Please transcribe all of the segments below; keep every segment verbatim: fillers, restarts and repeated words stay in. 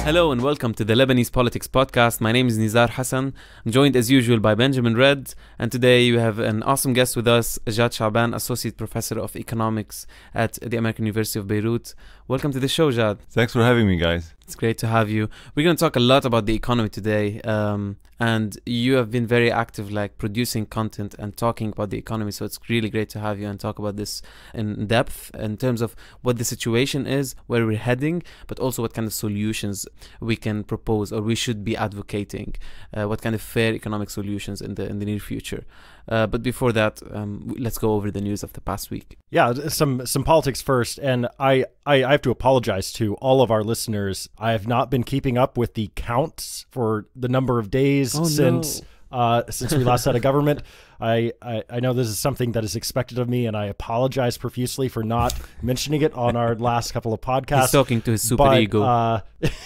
Hello and welcome to the Lebanese Politics Podcast. My name is Nizar Hassan. I'm joined as usual by Benjamin Red. And today you have an awesome guest with us, Jad Chaaban, Associate Professor of Economics at the American University of Beirut. Welcome to the show, Jad. Thanks for having me, guys. It's great to have you. We're going to talk a lot about the economy today. Um, and you have been very active, like producing content and talking about the economy. So it's really great to have you and talk about this in depth in terms of what the situation is, where we're heading, but also what kind of solutions we can propose or we should be advocating, uh, what kind of fair economic solutions in the in the near future. Uh, but before that, um, let's go over the news of the past week. Yeah, some some politics first. And I, I, I have to apologize to all of our listeners. I have not been keeping up with the counts for the number of days oh, since no. uh, since we last had a government. I, I, I know this is something that is expected of me, and I apologize profusely for not mentioning it on our last couple of podcasts. He's talking to his super but, ego. Uh,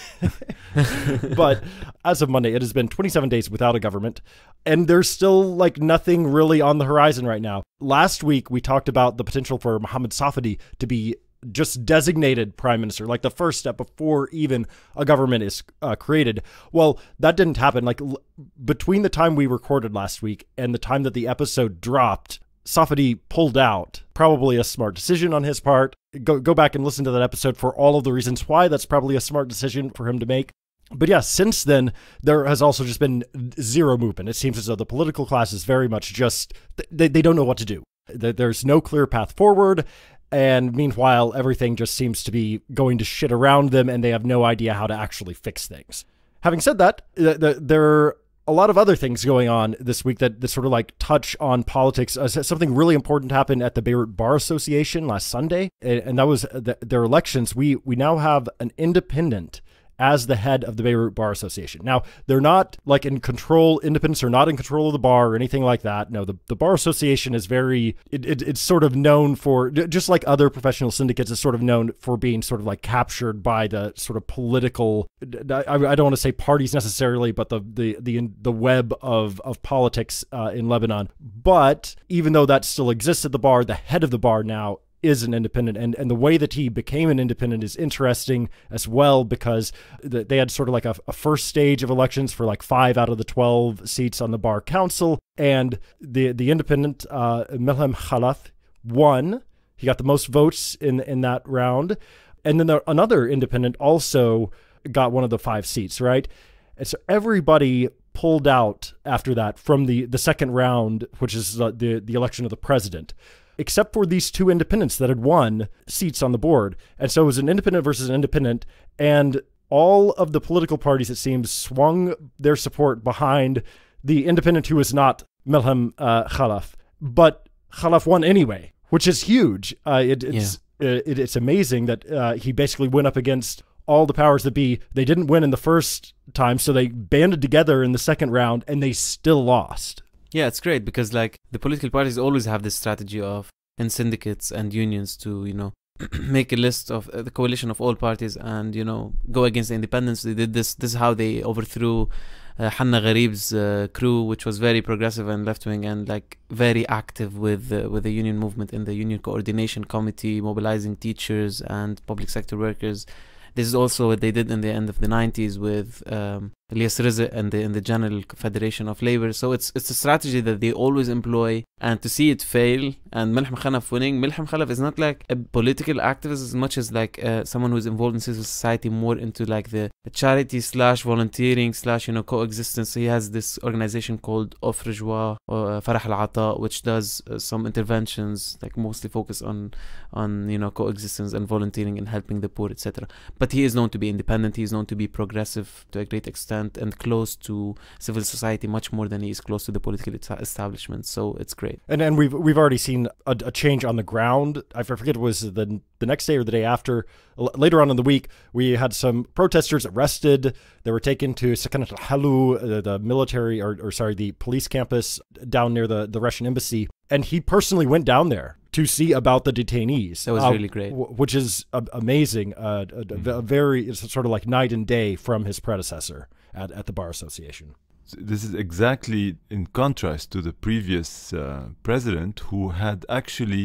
but as of Monday, it has been twenty-seven days without a government, and there's still like nothing really on the horizon right now. Last week, we talked about the potential for Mohammed Safadi to be just designated prime minister, like the first step before even a government is uh, created. Well, that didn't happen. Like l- between the time we recorded last week and the time that the episode dropped, Safadi pulled out. Probably a smart decision on his part. Go go back and listen to that episode for all of the reasons why that's probably a smart decision for him to make. But yeah, since then, there has also just been zero movement. It seems as though the political class is very much just, they, they don't know what to do. There's no clear path forward. And meanwhile, everything just seems to be going to shit around them, and they have no idea how to actually fix things. Having said that, th- th- there are a lot of other things going on this week that, that sort of like touch on politics. Uh, something really important happened at the Beirut Bar Association last Sunday, and, and that was the, their elections. We we now have an independent as the head of the Beirut Bar Association. Now, they're not like in control, independents are not in control of the bar or anything like that. No, the, the Bar Association is very, it, it, it's sort of known for, just like other professional syndicates, it's sort of known for being sort of like captured by the sort of political, I, I don't want to say parties necessarily, but the the the, the web of, of politics uh, in Lebanon. But even though that still exists at the bar, the head of the bar now is an independent, and, and the way that he became an independent is interesting as well, because the, they had sort of like a, a first stage of elections for like five out of the twelve seats on the bar council, and the the independent uh, Melhem Khalaf won. He got the most votes in in that round, and then there, another independent also got one of the five seats, right? And so everybody pulled out after that from the the second round, which is uh, the the election of the president, except for these two independents that had won seats on the board. And so it was an independent versus an independent, and all of the political parties, it seems, swung their support behind the independent who was not Melhem uh, Khalaf. But Khalaf won anyway, which is huge. Uh, it, it's yeah. it, it's amazing that uh, he basically went up against all the powers that be. They didn't win in the first time, so they banded together in the second round, and they still lost. Yeah, it's great because like the political parties always have this strategy of in syndicates and unions to, you know, make a list of uh, the coalition of all parties and, you know, go against the independents. They did this. This is how they overthrew uh, Hanna Gharib's uh, crew, which was very progressive and left-wing and like very active with uh, with the union movement in the union coordination committee, mobilizing teachers and public sector workers. This is also what they did in the end of the nineties with um, Elias Rizq and the, and the General Federation of Labor. So it's it's a strategy that they always employ, and to see it fail and Melhem Khalaf winning, Melhem Khalaf is not like a political activist as much as like uh, someone who is involved in civil society, more into like the, the charity slash volunteering slash, you know, coexistence. So he has this organization called Offre Joie or Farah Al-Ata, which does uh, some interventions, like mostly focus on, on, you know, coexistence and volunteering and helping the poor, et cetera. But he is known to be independent. He is known to be progressive to a great extent and close to civil society much more than he is close to the political establishment. So it's great. And and we've we've already seen a, a change on the ground. I forget it was the the next day or the day after. Later on in the week, we had some protesters arrested. They were taken to Sakanat al-Halu, the, the military or, or sorry, the police campus down near the, the Russian embassy. And he personally went down there to see about the detainees. That was uh, really great. W- which is uh, amazing. Uh, a, mm-hmm. a very, it's sort of like night and day from his predecessor at, at the Bar Association. This is exactly in contrast to the previous uh, president, who had actually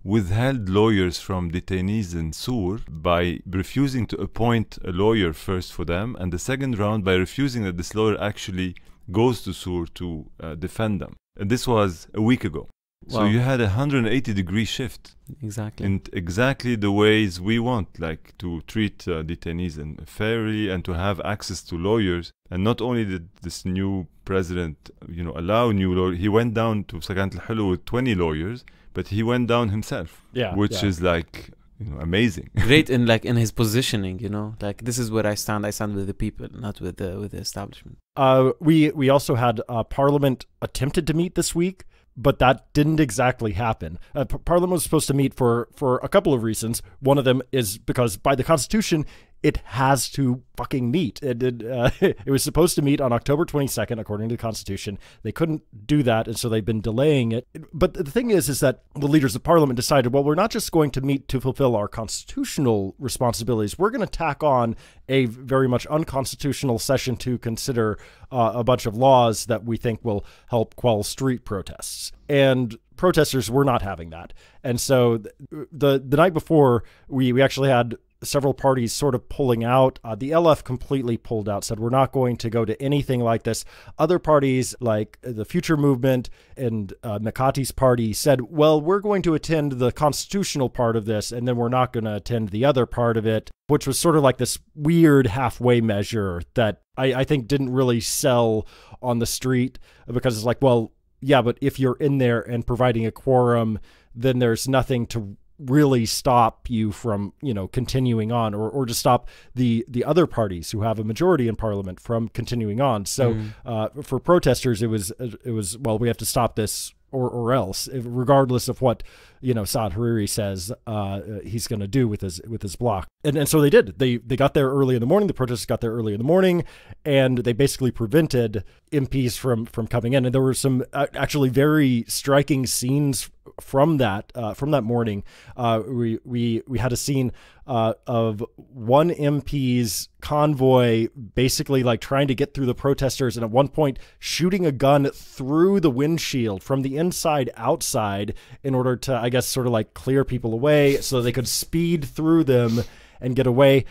withheld lawyers from detainees in Sur by refusing to appoint a lawyer first for them, and the second round by refusing that this lawyer actually goes to Sur to uh, defend them. And this was a week ago. Wow. So you had a one hundred eighty degree shift. Exactly. In exactly the ways we want, like to treat uh, detainees and fairly and to have access to lawyers. And not only did this new president, you know, allow new lawyers, he went down to Sakant al-Hulu with twenty lawyers, but he went down himself, yeah, which yeah. is like, you know, amazing. Great in like in his positioning, you know, like this is where I stand. I stand with the people, not with the with the establishment. Uh, we we also had uh, Parliament attempted to meet this week, but that didn't exactly happen. Uh, P- Parliament was supposed to meet for, for a couple of reasons. One of them is because by the Constitution, it has to fucking meet. It, it, uh, it was supposed to meet on October twenty-second, according to the Constitution. They couldn't do that, and so they've been delaying it. But the thing is, is that the leaders of Parliament decided, well, we're not just going to meet to fulfill our constitutional responsibilities. We're going to tack on a very much unconstitutional session to consider uh, a bunch of laws that we think will help quell street protests. And protesters were not having that. And so the the night before, we, we actually had several parties sort of pulling out. Uh, the L F completely pulled out, said we're not going to go to anything like this. Other parties like the Future Movement and uh, Makati's party said, well, we're going to attend the constitutional part of this, and then we're not going to attend the other part of it, which was sort of like this weird halfway measure that I, I think didn't really sell on the street, because it's like, well, yeah, but if you're in there and providing a quorum, then there's nothing to really stop you from, you know, continuing on, or, or to stop the the other parties who have a majority in parliament from continuing on. So mm. uh, for protesters, it was it was well, we have to stop this or or else, regardless of what, you know, Saad Hariri says uh, he's going to do with his with his bloc. And and so they did. They they got there early in the morning. The protesters got there early in the morning, and they basically prevented M Ps from from coming in. And there were some uh, actually very striking scenes from that uh, from that morning. Uh, we we we had a scene uh, of one M P's convoy basically like trying to get through the protesters, and at one point shooting a gun through the windshield from the inside outside in order to, I guess, sort of like clear people away so they could speed through them and get away.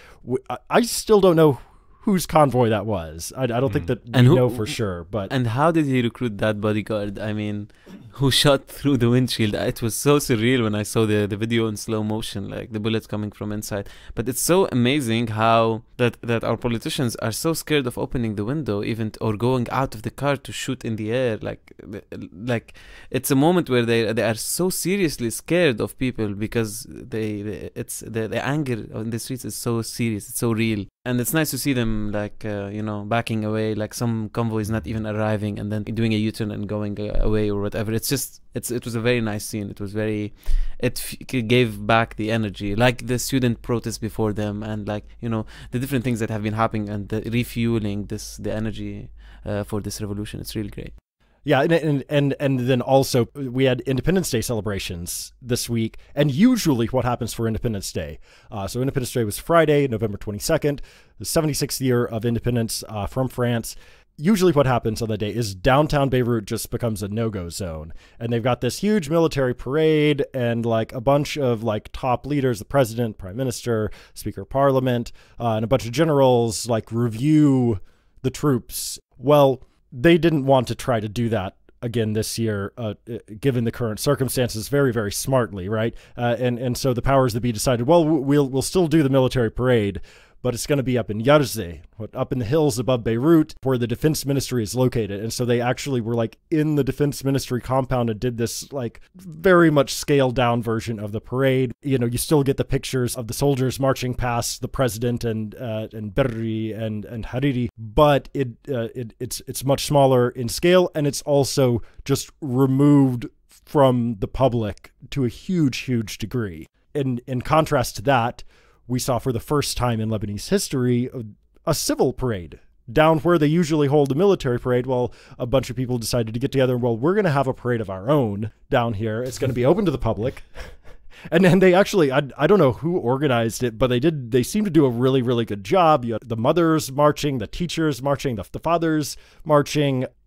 I still don't know whose convoy that was. I, I don't mm. think that we and who, know for sure. But and how did he recruit that bodyguard? I mean, who shot through the windshield? It was so surreal when I saw the, the video in slow motion, like the bullets coming from inside. But it's so amazing how that, that our politicians are so scared of opening the window, even t- or going out of the car to shoot in the air. Like, like it's a moment where they they are so seriously scared of people because they, they it's the, the anger on the streets is so serious, it's so real. And it's nice to see them, like, uh, you know, backing away, like some convoys not even arriving and then doing a U-turn and going uh, away or whatever. It's just, it's it was a very nice scene. It was very, it f- gave back the energy, like the student protests before them, and like, you know, the different things that have been happening and the refueling this, the energy uh, for this revolution. It's really great. Yeah, and, and and and then also we had Independence Day celebrations this week, and usually what happens for Independence Day. Uh, so Independence Day was Friday, November twenty-second, the seventy-sixth year of independence uh, from France. Usually what happens on that day is downtown Beirut just becomes a no-go zone, and they've got this huge military parade and like a bunch of like top leaders, the president, prime minister, speaker of parliament, uh, and a bunch of generals like review the troops. Well, they didn't want to try to do that again this year, uh, given the current circumstances, very, very smartly, right? Uh, and and so the powers that be decided, well, we'll we'll still do the military parade, but it's going to be up in Yarzeh, up in the hills above Beirut, where the defense ministry is located. And so they actually were like in the defense ministry compound and did this like very much scaled down version of the parade. You know, you still get the pictures of the soldiers marching past the president and uh, and Berri and and Hariri, but it uh, it it's it's much smaller in scale, and it's also just removed from the public to a huge, huge degree. In in contrast to that, we saw for the first time in Lebanese history a, a civil parade down where they usually hold a military parade. Well, a bunch of people decided to get together and, well, we're going to have a parade of our own down here. It's going to be open to the public. And then they actually, I, I don't know who organized it, but they did, they seemed to do a really, really good job. You had the mothers marching, the teachers marching, the, the fathers marching.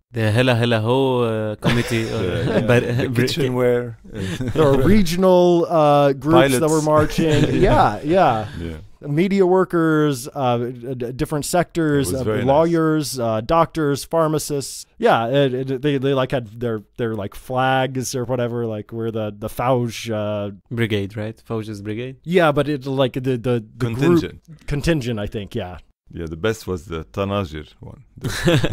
The Hela Hela Ho uh, committee. Or, Yeah, yeah. but, The kitchenware. There were regional uh, groups that Pilots. were marching. yeah, yeah. Yeah. Media workers, uh, d- different sectors, It was uh, very nice. lawyers, uh, doctors, pharmacists. Yeah, it, it, they they like had their their like flags or whatever, like where the the Fauj. Uh, brigade, right? Fauja's brigade. yeah, but it like the the, the Contingent. group, contingent. I think. Yeah. Yeah, the best was the Tanajir one. The,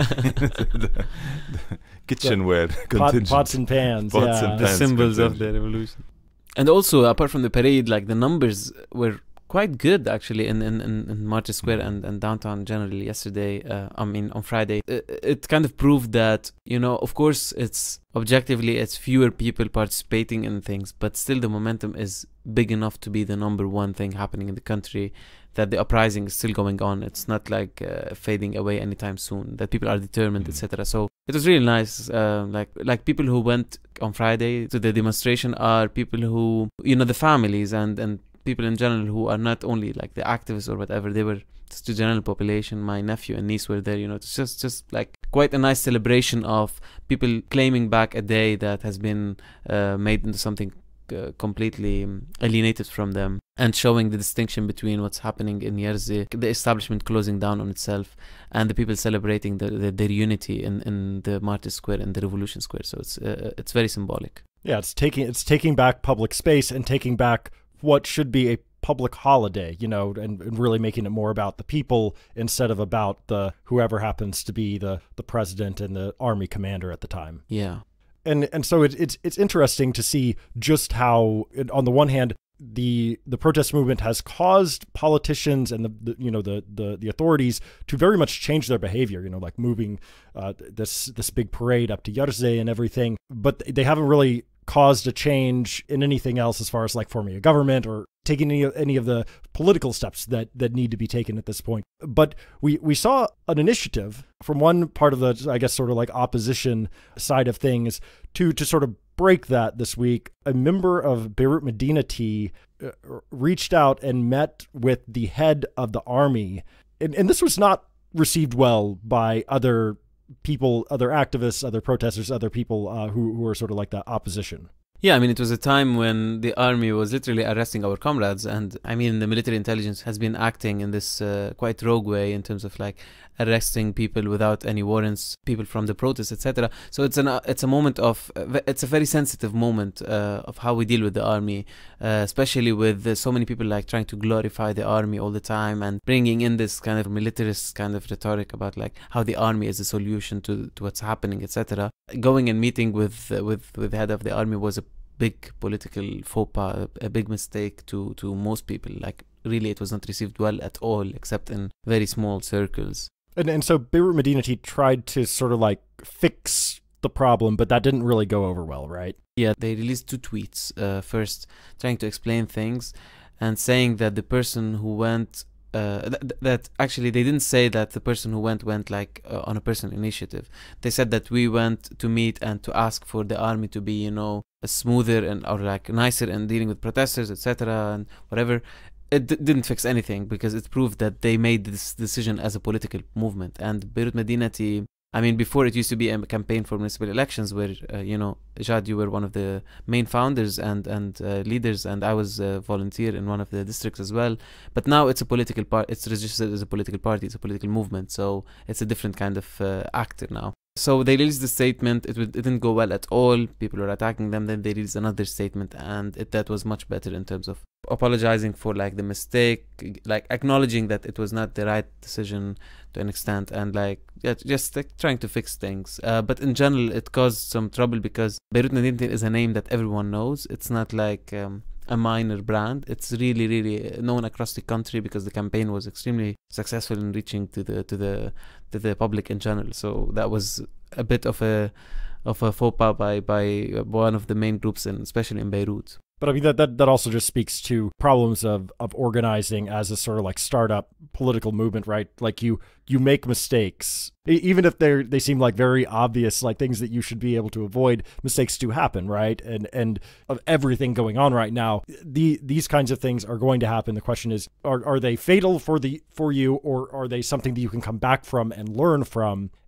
the, the kitchenware Pot, contingent. pots and pans. Pots yeah. and The Pants symbols of the contingent. revolution. And also, apart from the parade, like the numbers were quite good actually in in, in, in Market Square and, and downtown generally yesterday. Uh, I mean on Friday, it, it kind of proved that, you know, of course it's objectively it's fewer people participating in things, but still the momentum is big enough to be the number one thing happening in the country. That the uprising is still going on. It's not like uh, fading away anytime soon. That people are determined, et cetera. So it was really nice. Uh, like like people who went on Friday to the demonstration are people who, you know, the families and and people in general who are not only like the activists or whatever. They were just the general population. My nephew and niece were there. You know, it's just just like quite a nice celebration of people claiming back a day that has been uh, made into something Uh, completely alienated from them, and showing the distinction between what's happening in Yerzy, the establishment closing down on itself, and the people celebrating the, the, their unity in, in the Martyrs Square and the Revolution Square. So it's uh, it's very symbolic. Yeah, it's taking it's taking back public space and taking back what should be a public holiday, you know, and, and really making it more about the people instead of about the whoever happens to be the the president and the army commander at the time. Yeah. And and so it, it's it's interesting to see just how, on the one hand, the the protest movement has caused politicians and the, the you know the, the the authorities to very much change their behavior. You know, like moving uh, this this big parade up to Yerzy and everything, but they haven't really caused a change in anything else as far as like forming a government or taking any of, any of the political steps that, that need to be taken at this point. But we, we saw an initiative from one part of the, I guess, sort of like opposition side of things to, to sort of break that this week. A member of Beirut Madinati uh, reached out and met with the head of the army. And, and this was not received well by other people, other activists, other protesters, other people uh, who, who are sort of like the opposition. Yeah, I mean, it was a time when the army was literally arresting our comrades. And I mean, the military intelligence has been acting in this uh, quite rogue way in terms of like arresting people without any warrants, people from the protests, et cetera. So it's an uh, it's a moment of, uh, it's a very sensitive moment uh, of how we deal with the army, uh, especially with uh, so many people like trying to glorify the army all the time and bringing in this kind of militarist kind of rhetoric about like how the army is the solution to, to what's happening, et cetera. Going and meeting with uh, with with the head of the army was a big political faux pas, a big mistake to to most people. Like really, it was not received well at all, except in very small circles. And and so Beirut Madinati tried to sort of like fix the problem, but that didn't really go over well, right? Yeah, they released two tweets. Uh, first, trying to explain things and saying that the person who went, uh, th- that actually they didn't say that the person who went went like uh, on a personal initiative. They said that we went to meet and to ask for the army to be, you know, smoother and or like nicer in dealing with protesters, et cetera, and whatever. It d- didn't fix anything because it proved that they made this decision as a political movement. And Beirut Madinati, I mean, before it used to be a campaign for municipal elections where, uh, you know, Jad, you were one of the main founders and, and uh, leaders, and I was a volunteer in one of the districts as well. But now it's a political party, it's registered as a political party, it's a political movement. So it's a different kind of uh, actor now. So they released the statement, it, w- it didn't go well at all, people were attacking them, then they released another statement, and it, that was much better in terms of apologizing for like the mistake, like acknowledging that it was not the right decision to an extent, and like yeah, just like, trying to fix things. Uh, but in general, it caused some trouble because Beirut Madinati is a name that everyone knows. It's not like um, a minor brand. It's really, really known across the country because the campaign was extremely successful in reaching to the to the to the public in general. So that was a bit of a of a faux pas by by one of the main groups, and especially in Beirut. But I mean, that, that, that also just speaks to problems of, of organizing as a sort of like startup political movement, right? Like you you make mistakes, e- even if they they seem like very obvious, like things that you should be able to avoid. Mistakes do happen, right? And and of everything going on right now, the these kinds of things are going to happen. The question is, are are they fatal for the for you, or are they something that you can come back from and learn from?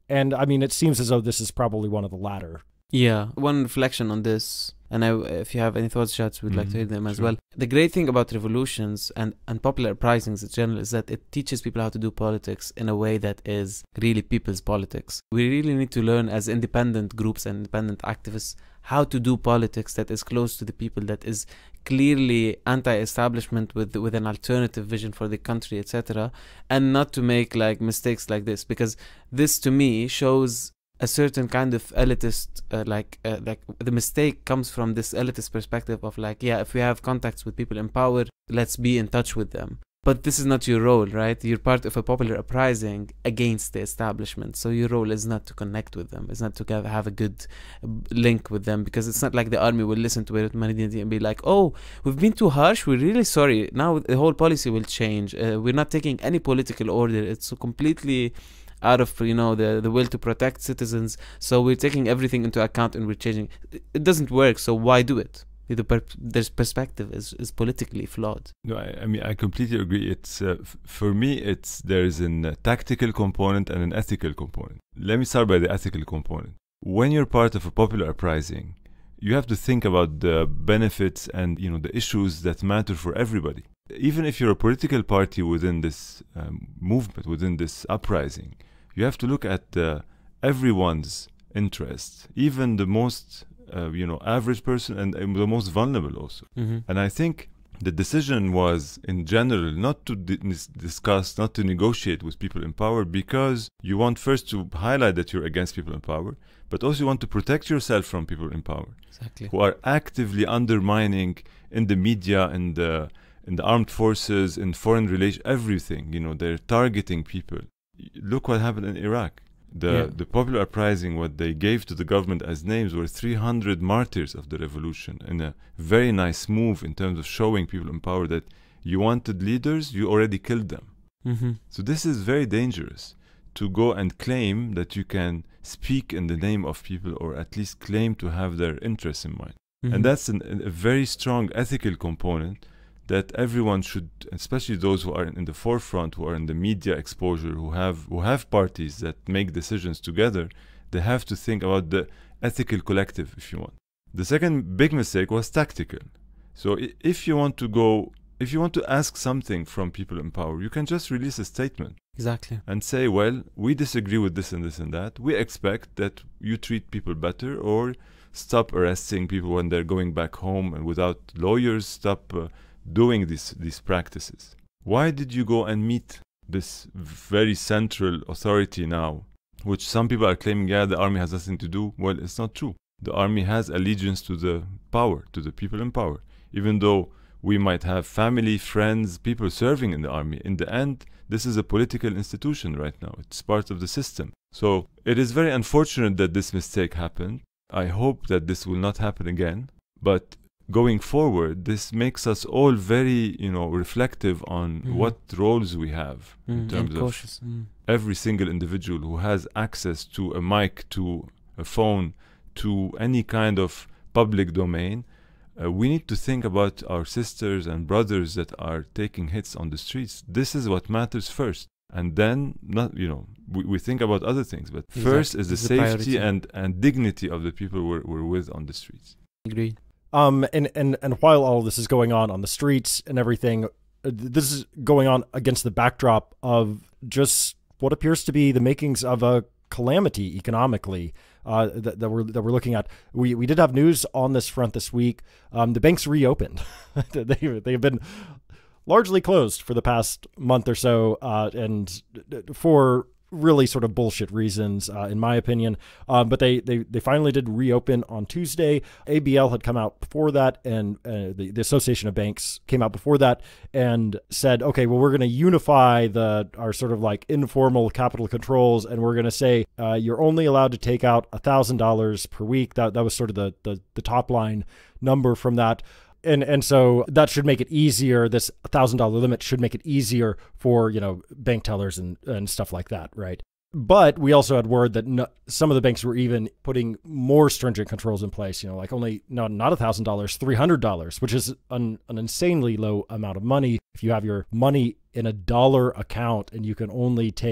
And I mean, it seems as though this is probably one of the latter. Yeah, one reflection on this, and I, if you have any thoughts, Jad, we'd mm-hmm. like to hear them as sure. well. The great thing about revolutions and, and popular uprisings in general is that it teaches people how to do politics in a way that is really people's politics. We really need to learn as independent groups and independent activists how to do politics that is close to the people, that is clearly anti-establishment with with an alternative vision for the country, et cetera, and not to make like mistakes like this, because this to me shows a certain kind of elitist, uh, like uh, like the mistake comes from this elitist perspective of like, yeah, if we have contacts with people in power, let's be in touch with them. But this is not your role, right? You're part of a popular uprising against the establishment. So your role is not to connect with them. It's not to have a good link with them, because it's not like the army will listen to Beirut Madinati and be like, oh, we've been too harsh. We're really sorry. Now the whole policy will change. Uh, we're not taking any political order. It's so completely out of, you know, the, the will to protect citizens. So we're taking everything into account and we're changing. It doesn't work. So why do it? The per there's perspective is, is politically flawed. No, I, I mean, I completely agree. It's uh, f for me, it's there's a uh, tactical component and an ethical component. Let me start by the ethical component. When you're part of a popular uprising, you have to think about the benefits and, you know, the issues that matter for everybody. Even if you're a political party within this um, movement, within this uprising, you have to look at uh, everyone's interests, even the most Uh, you know, average person and, and the most vulnerable also. Mm-hmm. And I think the decision was, in general, not to di discuss, not to negotiate with people in power, because you want first to highlight that you're against people in power, but also you want to protect yourself from people in power, exactly, who are actively undermining in the media, in the, in the armed forces, in foreign relations, everything. You know, they're targeting people. Look what happened in Iraq. The, yeah. the popular uprising, what they gave to the government as names were three hundred martyrs of the revolution, and a very nice move in terms of showing people in power that you wanted leaders, you already killed them. Mm-hmm. So this is very dangerous, to go and claim that you can speak in the name of people, or at least claim to have their interests in mind. Mm-hmm. And that's an, a very strong ethical component that everyone should, especially those who are in the forefront, who are in the media exposure, who have who have parties that make decisions together, they have to think about the ethical collective, if you want. The second big mistake was tactical. So if you want to go, if you want to ask something from people in power, you can just release a statement. Exactly. And say, well, we disagree with this and this and that. We expect that you treat people better, or stop arresting people when they're going back home and without lawyers, stop uh, doing these these practices. Why did you go and meet this very central authority now, which some people are claiming, yeah, the army has nothing to do? Well, it's not true. The army has allegiance to the power, to the people in power. Even though we might have family, friends, people serving in the army, in the end, this is a political institution right now. It's part of the system. So it is very unfortunate that this mistake happened. I hope that this will not happen again. But going forward, this makes us all very, you know, reflective on mm-hmm. what roles we have mm, in terms of mm. every single individual who has access to a mic, to a phone, to any kind of public domain. Uh, we need to think about our sisters and brothers that are taking hits on the streets. This is what matters first. And then, not, you know, we, we think about other things, but exactly. first is the, the safety and, and dignity of the people we're, we're with on the streets. Agreed. Um, and, and, and while all this is going on on the streets and everything, uh, this is going on against the backdrop of just what appears to be the makings of a calamity economically uh, that, that, we're, that we're looking at. We, we did have news on this front this week. Um, the banks reopened. they, they've been largely closed for the past month or so, uh, and for really sort of bullshit reasons, uh, in my opinion. Um, but they, they they finally did reopen on Tuesday. A B L had come out before that, and uh, the, the Association of Banks came out before that and said, okay, well, we're going to unify the our sort of like informal capital controls, and we're going to say uh, you're only allowed to take out one thousand dollars per week. That, that was sort of the, the, the top line number from that. And and so that should make it easier. This one thousand dollar limit should make it easier for, you know, bank tellers and, and stuff like that, right? But we also had word that no, some of the banks were even putting more stringent controls in place, you know, like only not, not one thousand dollars, three hundred dollars, which is an, an insanely low amount of money. If you have your money in a dollar account and you can only take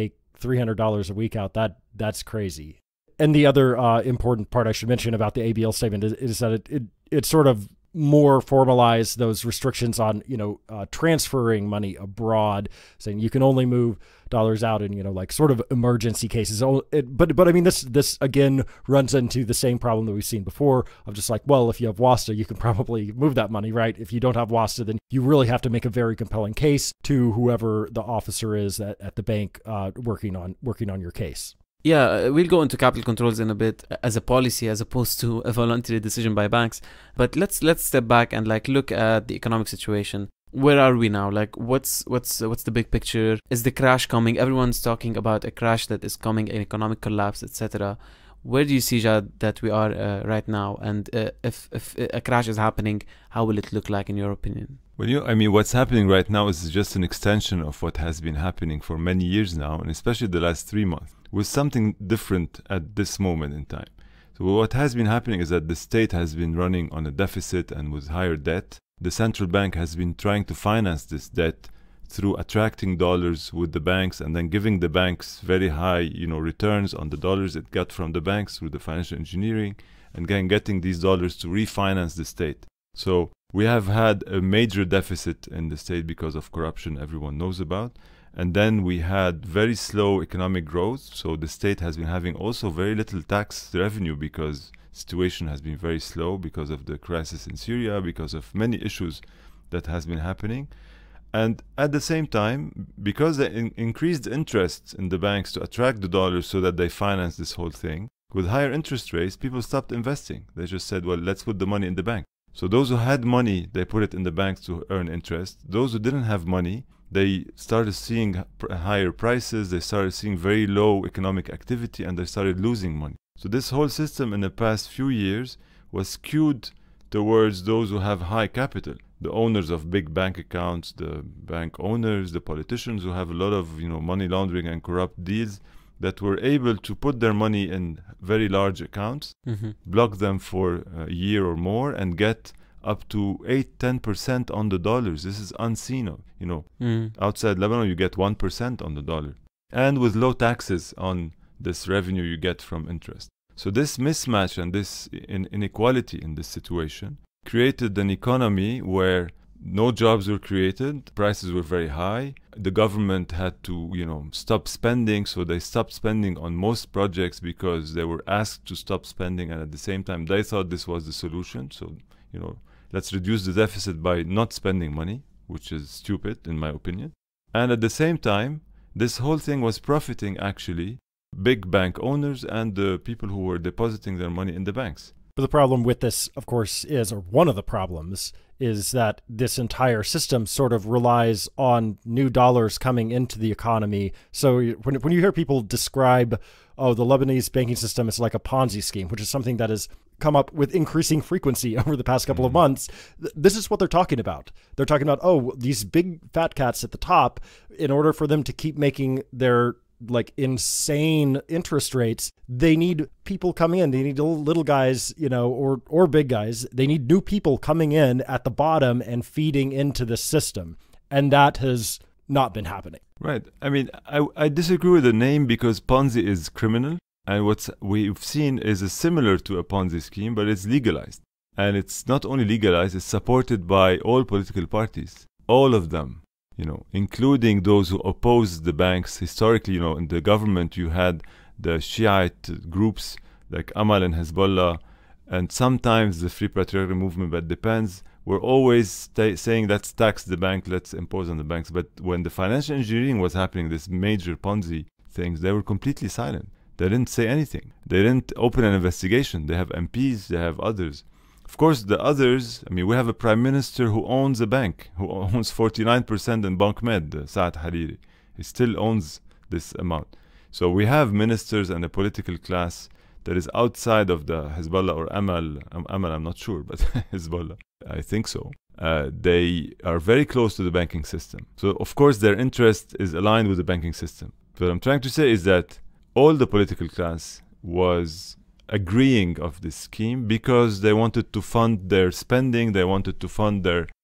three hundred dollars a week out, that that's crazy. And the other uh, important part I should mention about the A B L statement is, is that it, it it sort of more formalized those restrictions on, you know, uh, transferring money abroad, saying you can only move dollars out in, you know, like sort of emergency cases. It, but, but I mean, this, this again runs into the same problem that we've seen before of just like, well, if you have WASTA, you can probably move that money, right? If you don't have WASTA, then you really have to make a very compelling case to whoever the officer is at, at the bank uh, working on, working on your case. Yeah, we'll go into capital controls in a bit as a policy as opposed to a voluntary decision by banks. But let's let's step back and like look at the economic situation. Where are we now? Like, what's what's uh, what's the big picture? Is the crash coming? Everyone's talking about a crash that is coming, an economic collapse, et cetera. Where do you see, Jad, that we are uh, right now? And uh, if if a crash is happening, how will it look like in your opinion? Well, you know, I mean, what's happening right now is just an extension of what has been happening for many years now, and especially the last three months, with something different at this moment in time. So what has been happening is that the state has been running on a deficit and with higher debt. The central bank has been trying to finance this debt through attracting dollars with the banks and then giving the banks very high, you know, returns on the dollars it got from the banks through the financial engineering, and again getting these dollars to refinance the state. So we have had a major deficit in the state because of corruption everyone knows about. And then we had very slow economic growth. So the state has been having also very little tax revenue because the situation has been very slow because of the crisis in Syria, because of many issues that has been happening. And at the same time, because they in increased interest in the banks to attract the dollars so that they finance this whole thing, with higher interest rates, people stopped investing. They just said, well, let's put the money in the bank. So those who had money, they put it in the banks to earn interest. Those who didn't have money, they started seeing higher prices, they started seeing very low economic activity, and they started losing money. So this whole system in the past few years was skewed towards those who have high capital, the owners of big bank accounts, the bank owners, the politicians who have a lot of, you know, money laundering and corrupt deals that were able to put their money in very large accounts, mm-hmm. block them for a year or more, and get up to eight, ten percent on the dollars. This is unseen of, you know, mm. outside Lebanon, you get one percent on the dollar. And with low taxes on this revenue you get from interest. So this mismatch and this in inequality in this situation created an economy where no jobs were created, prices were very high, the government had to, you know, stop spending, so they stopped spending on most projects because they were asked to stop spending, and at the same time they thought this was the solution. So, you know, let's reduce the deficit by not spending money, which is stupid in my opinion. And at the same time, this whole thing was profiting actually big bank owners and the people who were depositing their money in the banks. But the problem with this, of course, is, or one of the problems, is that this entire system sort of relies on new dollars coming into the economy. So when, when you hear people describe, oh, the Lebanese banking system is like a Ponzi scheme, which is something that has come up with increasing frequency over the past couple mm-hmm. of months, th this is what they're talking about. They're talking about, oh, these big fat cats at the top, in order for them to keep making their like insane interest rates, they need people coming in. They need little guys, you know, or or big guys. They need new people coming in at the bottom and feeding into the system. And that has not been happening. Right. I mean, I, I disagree with the name because Ponzi is criminal. And what we've seen is a similar to a Ponzi scheme, but it's legalized. And it's not only legalized, it's supported by all political parties, all of them. You know, including those who opposed the banks. Historically, you know, in the government, you had the Shiite groups like Amal and Hezbollah, and sometimes the Free Patriarchal Movement, but depends, were always saying, let's tax the bank, let's impose on the banks. But when the financial engineering was happening, this major Ponzi things, they were completely silent. They didn't say anything. They didn't open an investigation. They have M Ps, they have others. Of course, the others, I mean, we have a prime minister who owns a bank, who owns forty-nine percent in Bank Med, Saad Hariri. He still owns this amount. So we have ministers and a political class that is outside of the Hezbollah or Amal. Um, Amal, I'm not sure, but Hezbollah, I think so. Uh, they are very close to the banking system. So, of course, their interest is aligned with the banking system. What I'm trying to say is that all the political class was agreeing of this scheme because they wanted to fund their spending, they wanted to fund their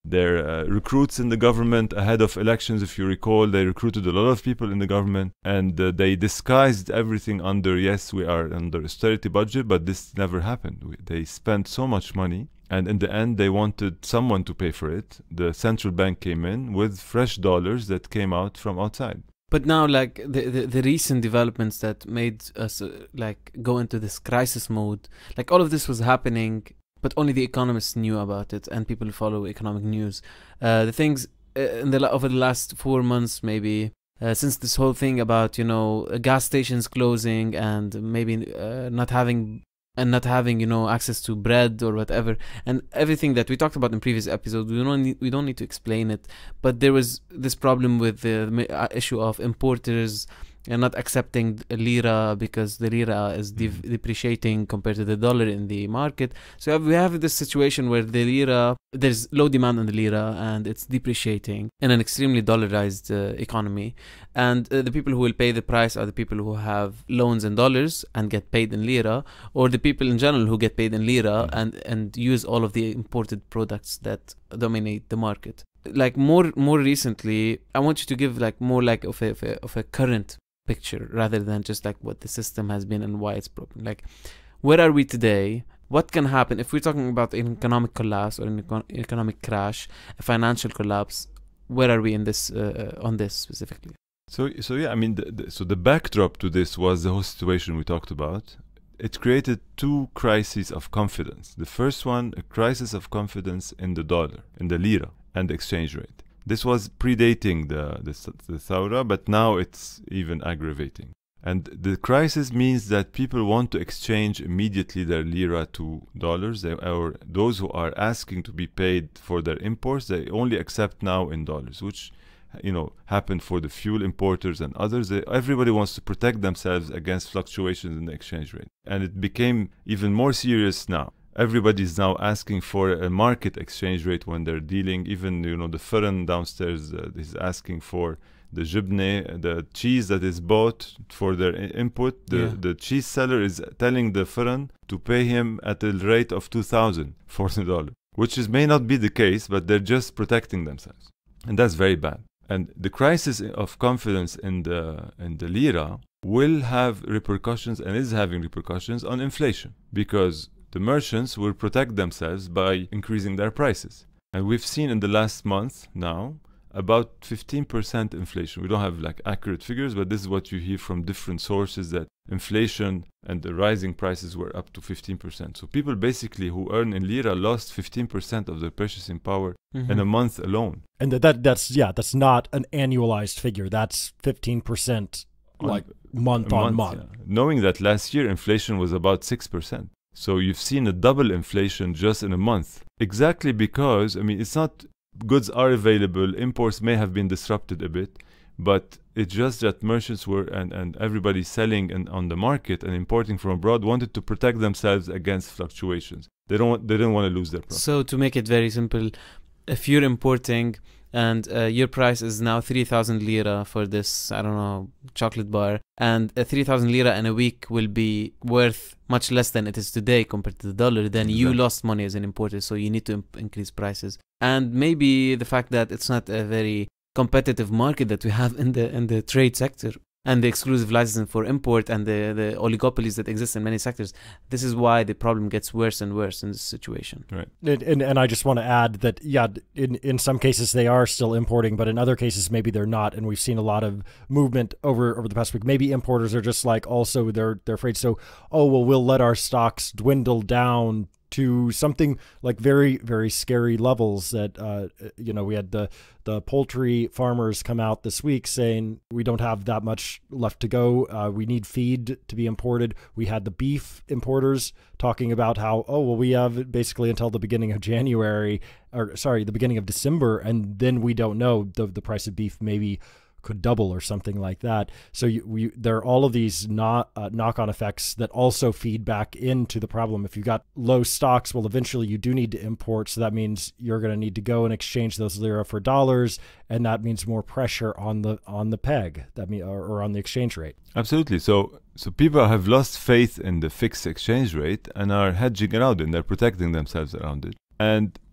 their uh, recruits in the government ahead of elections. If you recall, they recruited a lot of people in the government, and uh, they disguised everything under, yes, we are under austerity budget, but this never happened. We, they spent so much money, and in the end, they wanted someone to pay for it. The central bank came in with fresh dollars that came out from outside. But now, like, the, the, the recent developments that made us, uh, like, go into this crisis mode, like, all of this was happening, but only the economists knew about it, and people who follow economic news. Uh, the things, uh, in the over the last four months, maybe, uh, since this whole thing about, you know, gas stations closing and maybe uh, not having... and not having, you know, access to bread or whatever, and everything that we talked about in previous episodes, we don't need, we don't need to explain it. But there was this problem with the issue of importers and not accepting lira because the lira is de depreciating compared to the dollar in the market. So we have this situation where the lira, there's low demand on the lira and it's depreciating in an extremely dollarized uh, economy. And uh, the people who will pay the price are the people who have loans in dollars and get paid in lira, or the people in general who get paid in lira and, and use all of the imported products that dominate the market. Like more more recently, I want you to give like more like of a, of a, of a current picture rather than just like what the system has been and why it's broken. Like, where are we today? What can happen if we're talking about an economic collapse or an econ economic crash, a financial collapse? Where are we in this uh, on this specifically? So, so yeah, I mean, the, the, so the backdrop to this was the whole situation we talked about. It created two crises of confidence. The first one, a crisis of confidence in the dollar, in the lira, and the exchange rate. This was predating the, the, the Thawra, but now it's even aggravating. And the crisis means that people want to exchange immediately their lira to dollars, they, or those who are asking to be paid for their imports, they only accept now in dollars, which, you know, happened for the fuel importers and others. They, everybody wants to protect themselves against fluctuations in the exchange rate. And it became even more serious now. Everybody is now asking for a market exchange rate when they're dealing. Even, you know, the Furan downstairs uh, is asking for the jibne, the cheese that is bought for their input. The, yeah. the cheese seller is telling the Furan to pay him at a rate of two thousand for the dollar, which is, may not be the case, but they're just protecting themselves. And that's very bad. And the crisis of confidence in the, in the lira will have repercussions, and is having repercussions, on inflation, because the merchants will protect themselves by increasing their prices. And we've seen in the last month now about fifteen percent inflation. We don't have like accurate figures, but this is what you hear from different sources, that inflation and the rising prices were up to fifteen percent. So people basically who earn in lira lost fifteen percent of their purchasing power mm-hmm. in a month alone. And that that's, yeah, that's not an annualized figure. That's fifteen percent like on, month on month. month. Yeah. Knowing that last year inflation was about six percent. So you've seen a double inflation just in a month. Exactly because, I mean, it's not goods are available, imports may have been disrupted a bit, but it's just that merchants were and, and everybody selling in, on the market and importing from abroad wanted to protect themselves against fluctuations. They don't they didn't want to lose their profit. So to make it very simple, if you're importing and uh, your price is now three thousand lira for this, I don't know, chocolate bar, and uh, three thousand lira in a week will be worth much less than it is today compared to the dollar, then you exactly. lost money as an importer, so you need to imp increase prices. And maybe the fact that it's not a very competitive market that we have in the in the trade sector, and the exclusive licensing for import and the, the oligopolies that exist in many sectors. This is why the problem gets worse and worse in this situation. Right. And, and, and I just want to add that, yeah, in, in some cases they are still importing, but in other cases maybe they're not. And we've seen a lot of movement over, over the past week. Maybe importers are just like, also they're, they're afraid. So, oh, well, we'll let our stocks dwindle down to something like very, very scary levels that, uh, you know, we had the, the poultry farmers come out this week saying we don't have that much left to go. Uh, we need feed to be imported. We had the beef importers talking about how, oh, well, we have basically until the beginning of January, or sorry, the beginning of December, and then we don't know. The, the price of beef maybe could double or something like that. So you, we, there are all of these not, uh, knock-on effects that also feed back into the problem. If you got low stocks, well, eventually you do need to import. So that means you're going to need to go and exchange those lira for dollars, and that means more pressure on the on the peg. That mean, or, or on the exchange rate. Absolutely. So so people have lost faith in the fixed exchange rate and are hedging around it, and they're protecting themselves around it. And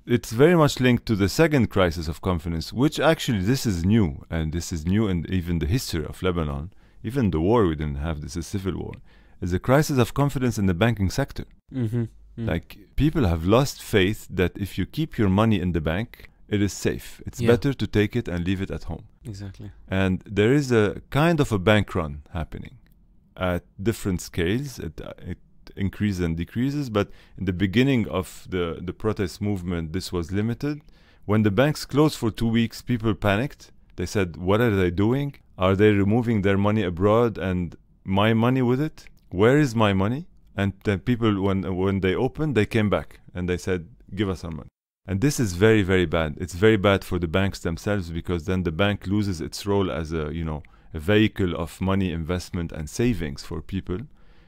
it's very much linked to the second crisis of confidence, which actually this is new, and this is new in even the history of Lebanon. Even the war, we didn't have this, a civil war. Is a crisis of confidence in the banking sector. Mm-hmm. Mm. Like, people have lost faith that if you keep your money in the bank, it is safe. It's Yeah. better to take it and leave it at home. Exactly. And there is a kind of a bank run happening at different scales. It, uh, it increases and decreases, but in the beginning of the, the protest movement, this was limited. When the banks closed for two weeks, people panicked. They said, what are they doing? Are they removing their money abroad and my money with it? Where is my money? And then people, when when they opened, they came back and they said, give us our money. And this is very, very bad. It's very bad for the banks themselves, because then the bank loses its role as a, you know, a vehicle of money investment and savings for people.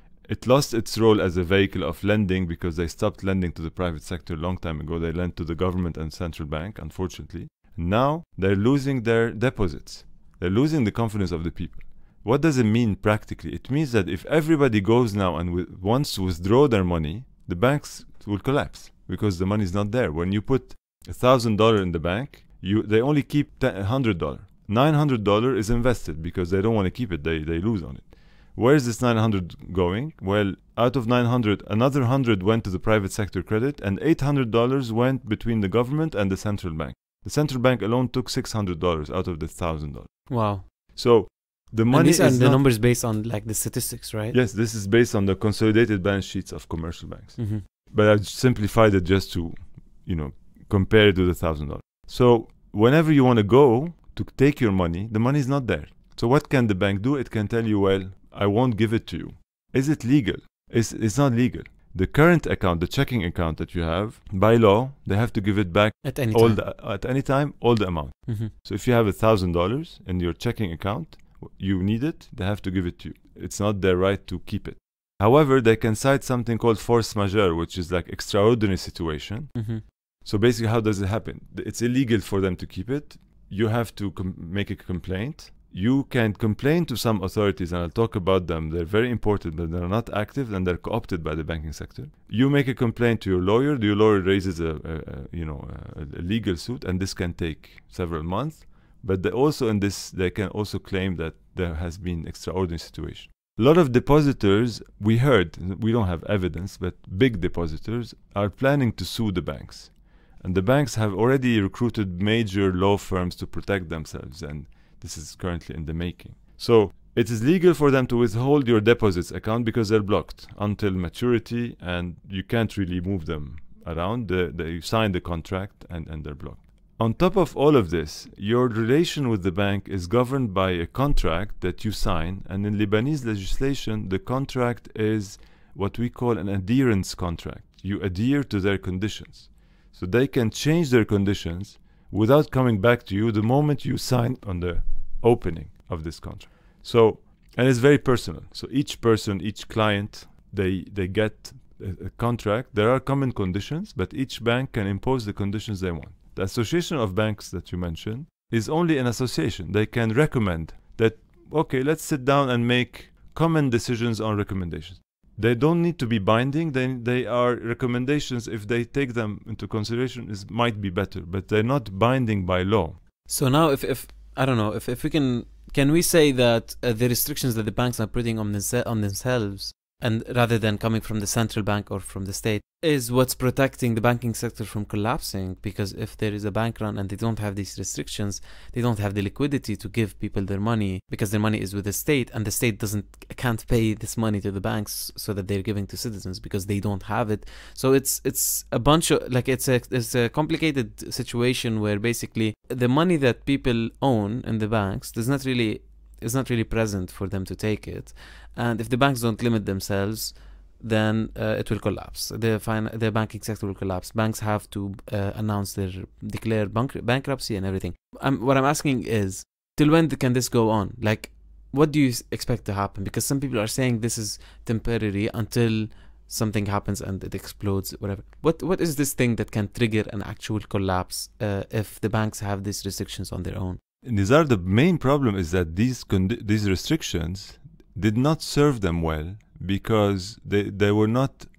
It lost its role as a vehicle of lending because they stopped lending to the private sector a long time ago. They lent to the government and central bank, unfortunately. Now they're losing their deposits. They're losing the confidence of the people. What does it mean practically? It means that if everybody goes now and w- wants to withdraw their money, the banks will collapse because the money is not there. When you put one thousand dollars in the bank, you they only keep one hundred dollars. nine hundred dollars is invested because they don't want to keep it. They, they lose on it. Where is this nine hundred going? Well, out of nine hundred, another one hundred went to the private sector credit, and eight hundred dollars went between the government and the central bank. The central bank alone took six hundred dollars out of the one thousand dollars. Wow. So the money and these is are the not, numbers based on like the statistics, right? Yes, this is based on the consolidated balance sheets of commercial banks. Mm-hmm. But I've simplified it just to, you know, compare it to the one thousand dollars. So whenever you want to go to take your money, the money is not there. So what can the bank do? It can tell you, well, I won't give it to you. Is it legal? It's, it's not legal. The current account, the checking account that you have, by law, they have to give it back At any all time. the, at any time, all the amount. Mm-hmm. So if you have one thousand dollars in your checking account, you need it, they have to give it to you. It's not their right to keep it. However, they can cite something called force majeure, which is like extraordinary situation. Mm-hmm. So basically, how does it happen? It's illegal for them to keep it. You have to com- make a complaint. You can complain to some authorities, and I'll talk about them. They're very important, but they're not active, and they're co-opted by the banking sector. You make a complaint to your lawyer. The lawyer raises a, a, a you know a, a legal suit, and this can take several months. But they also in this, they can also claim that there has been extraordinary situation. A lot of depositors, we heard, we don't have evidence, but big depositors are planning to sue the banks. And the banks have already recruited major law firms to protect themselves, and this is currently in the making. So it is legal for them to withhold your deposits account because they're blocked until maturity, and you can't really move them around. The, the, you sign the contract and, and they're blocked. On top of all of this, your relation with the bank is governed by a contract that you sign, and in Lebanese legislation, the contract is what we call an adherence contract. You adhere to their conditions. So they can change their conditions without coming back to you the moment you sign on the opening of this contract. So, and it's very personal. So each person, each client, they they get a, a contract. There are common conditions, but each bank can impose the conditions they want. The Association of Banks that you mentioned is only an association. They can recommend that, okay, let's sit down and make common decisions on recommendations. They don't need to be binding. They, they are recommendations. If they take them into consideration, it might be better, but they're not binding by law. So now if, if I don't know, if, if we can, can we say that uh, the restrictions that the banks are putting on, themse- on themselves, and rather than coming from the central bank or from the state, is what's protecting the banking sector from collapsing? Because if there is a bank run and they don't have these restrictions, they don't have the liquidity to give people their money, because their money is with the state, and the state doesn't can't pay this money to the banks so that they're giving to citizens because they don't have it. So it's it's a bunch of like it's a it's a complicated situation where basically the money that people own in the banks does not really is not really present for them to take it. And if the banks don't limit themselves, then uh, it will collapse. The fin- the banking sector will collapse. Banks have to uh, announce their declare bank- bankruptcy and everything. Um, what I'm asking is, till when can this go on? Like, what do you expect to happen? Because some people are saying this is temporary until something happens and it explodes, whatever. What what is this thing that can trigger an actual collapse uh, if the banks have these restrictions on their own? Nizar, the main problem is that these condi- these restrictions did not serve them well because they, they were not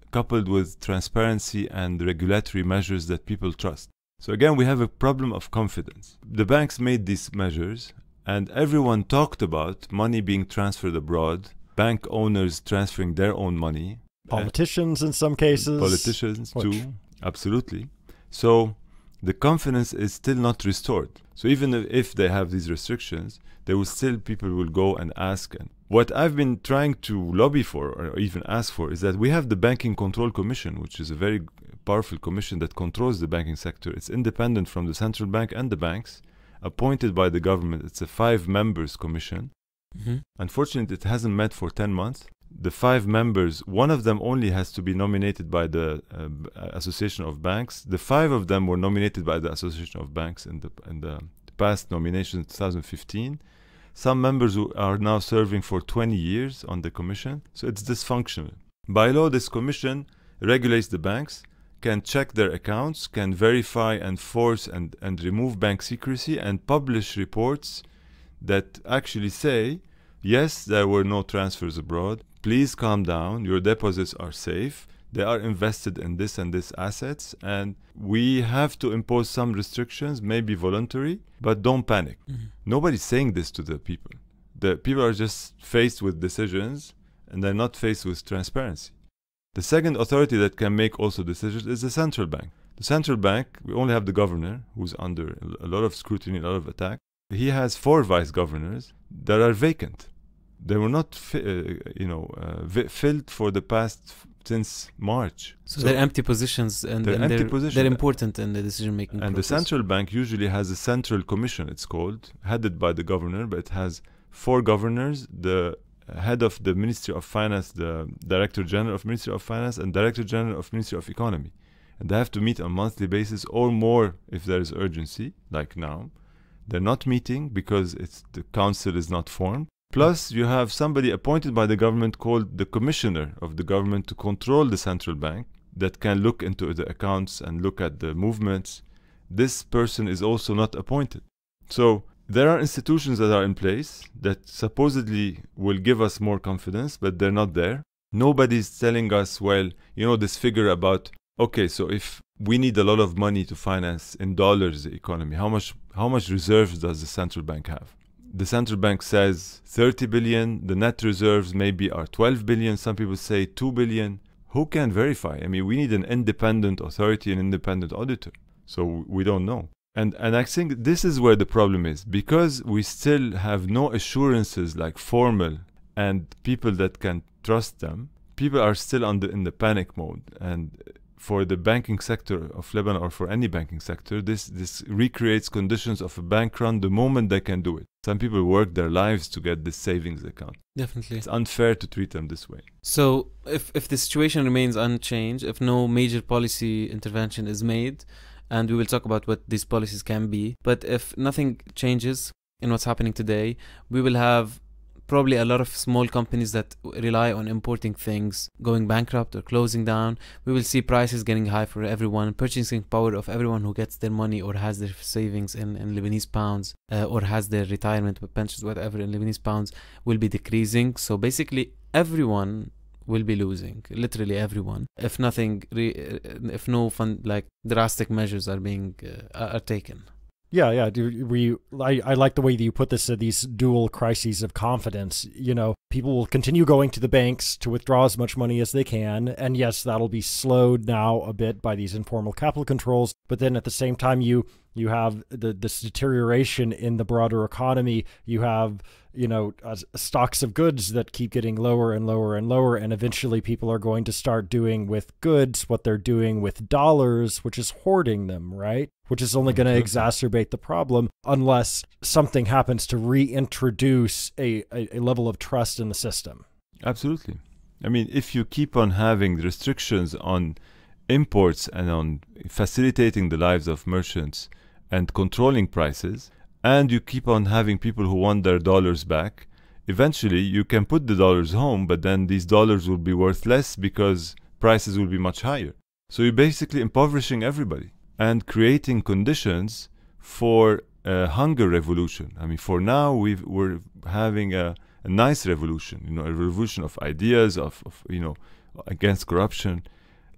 coupled with transparency and regulatory measures that people trust. So again, we have a problem of confidence. The banks made these measures, and everyone talked about money being transferred abroad, bank owners transferring their own money. Politicians uh, in some cases. Politicians Which? too, absolutely. So the confidence is still not restored. So even if they have these restrictions, there will still, people will go and ask. And what I've been trying to lobby for, or even ask for, is that we have the Banking Control Commission, which is a very powerful commission that controls the banking sector. It's independent from the central bank and the banks, appointed by the government. It's a five members commission. Mm-hmm. Unfortunately, it hasn't met for ten months. The five members, one of them only has to be nominated by the uh, Association of Banks. The five of them were nominated by the Association of Banks in the, in the past nomination in two thousand fifteen. Some members who are now serving for twenty years on the commission. So it's dysfunctional. By law, this commission regulates the banks, can check their accounts, can verify and force and, and remove bank secrecy, and publish reports that actually say, yes, there were no transfers abroad. Please calm down. Your deposits are safe. They are invested in this and this assets. And we have to impose some restrictions, maybe voluntary, but don't panic. Mm-hmm. Nobody's saying this to the people. The people are just faced with decisions, and they're not faced with transparency. The second authority that can make also decisions is the central bank. The central bank, we only have the governor, who's under a lot of scrutiny, a lot of attack. He has four vice governors that are vacant. They were not, fi- uh, you know, uh, vi- filled for the past f- since March. So, so they're empty positions, and, they're, and empty they're, positions. they're important in the decision-making And process. the central bank usually has a central commission, it's called, headed by the governor, but it has four governors, the head of the Ministry of Finance, the Director General of Ministry of Finance, and Director General of Ministry of Economy. And they have to meet on a monthly basis or more if there is urgency, like now. They're not meeting because it's the council is not formed. Plus, you have somebody appointed by the government called the commissioner of the government to control the central bank that can look into the accounts and look at the movements. This person is also not appointed. So there are institutions that are in place that supposedly will give us more confidence, but they're not there. Nobody's telling us, well, you know, this figure about, okay, so if we need a lot of money to finance in dollars the economy, how much how much reserves does the central bank have? The central bank says thirty billion, the net reserves maybe are twelve billion, some people say two billion. Who can verify? I mean, we need an independent authority, an independent auditor. So we don't know. And and I think this is where the problem is, because we still have no assurances like formal and people that can trust them. People are still on the, in the panic mode. And for the banking sector of Lebanon, or for any banking sector, this, this recreates conditions of a bank run the moment they can do it. Some people work their lives to get this savings account. Definitely. It's unfair to treat them this way. So if, if the situation remains unchanged, if no major policy intervention is made, and we will talk about what these policies can be, but if nothing changes in what's happening today, we will have probably a lot of small companies that rely on importing things going bankrupt or closing down. We will see prices getting high for everyone, purchasing power of everyone who gets their money or has their savings in, in Lebanese pounds uh, or has their retirement pensions, whatever, in Lebanese pounds will be decreasing. So basically everyone will be losing, literally everyone, if nothing, re- if no fun, like drastic measures are being uh, are taken. Yeah, yeah. Do we? I, I like the way that you put this. Uh, these dual crises of confidence. You know, people will continue going to the banks to withdraw as much money as they can, and yes, that'll be slowed now a bit by these informal capital controls. But then at the same time, you you have the this deterioration in the broader economy. You have, you know, uh, stocks of goods that keep getting lower and lower and lower, and eventually people are going to start doing with goods what they're doing with dollars, which is hoarding them, right? Which is only going to exacerbate the problem unless something happens to reintroduce a, a, a level of trust in the system. Absolutely. I mean, if you keep on having restrictions on imports and on facilitating the lives of merchants and controlling prices, and you keep on having people who want their dollars back, eventually you can put the dollars home, but then these dollars will be worth less because prices will be much higher. So you're basically impoverishing everybody and creating conditions for a hunger revolution. I mean, for now, we've, we're having a, a nice revolution, you know, a revolution of ideas, of, of, you know, against corruption.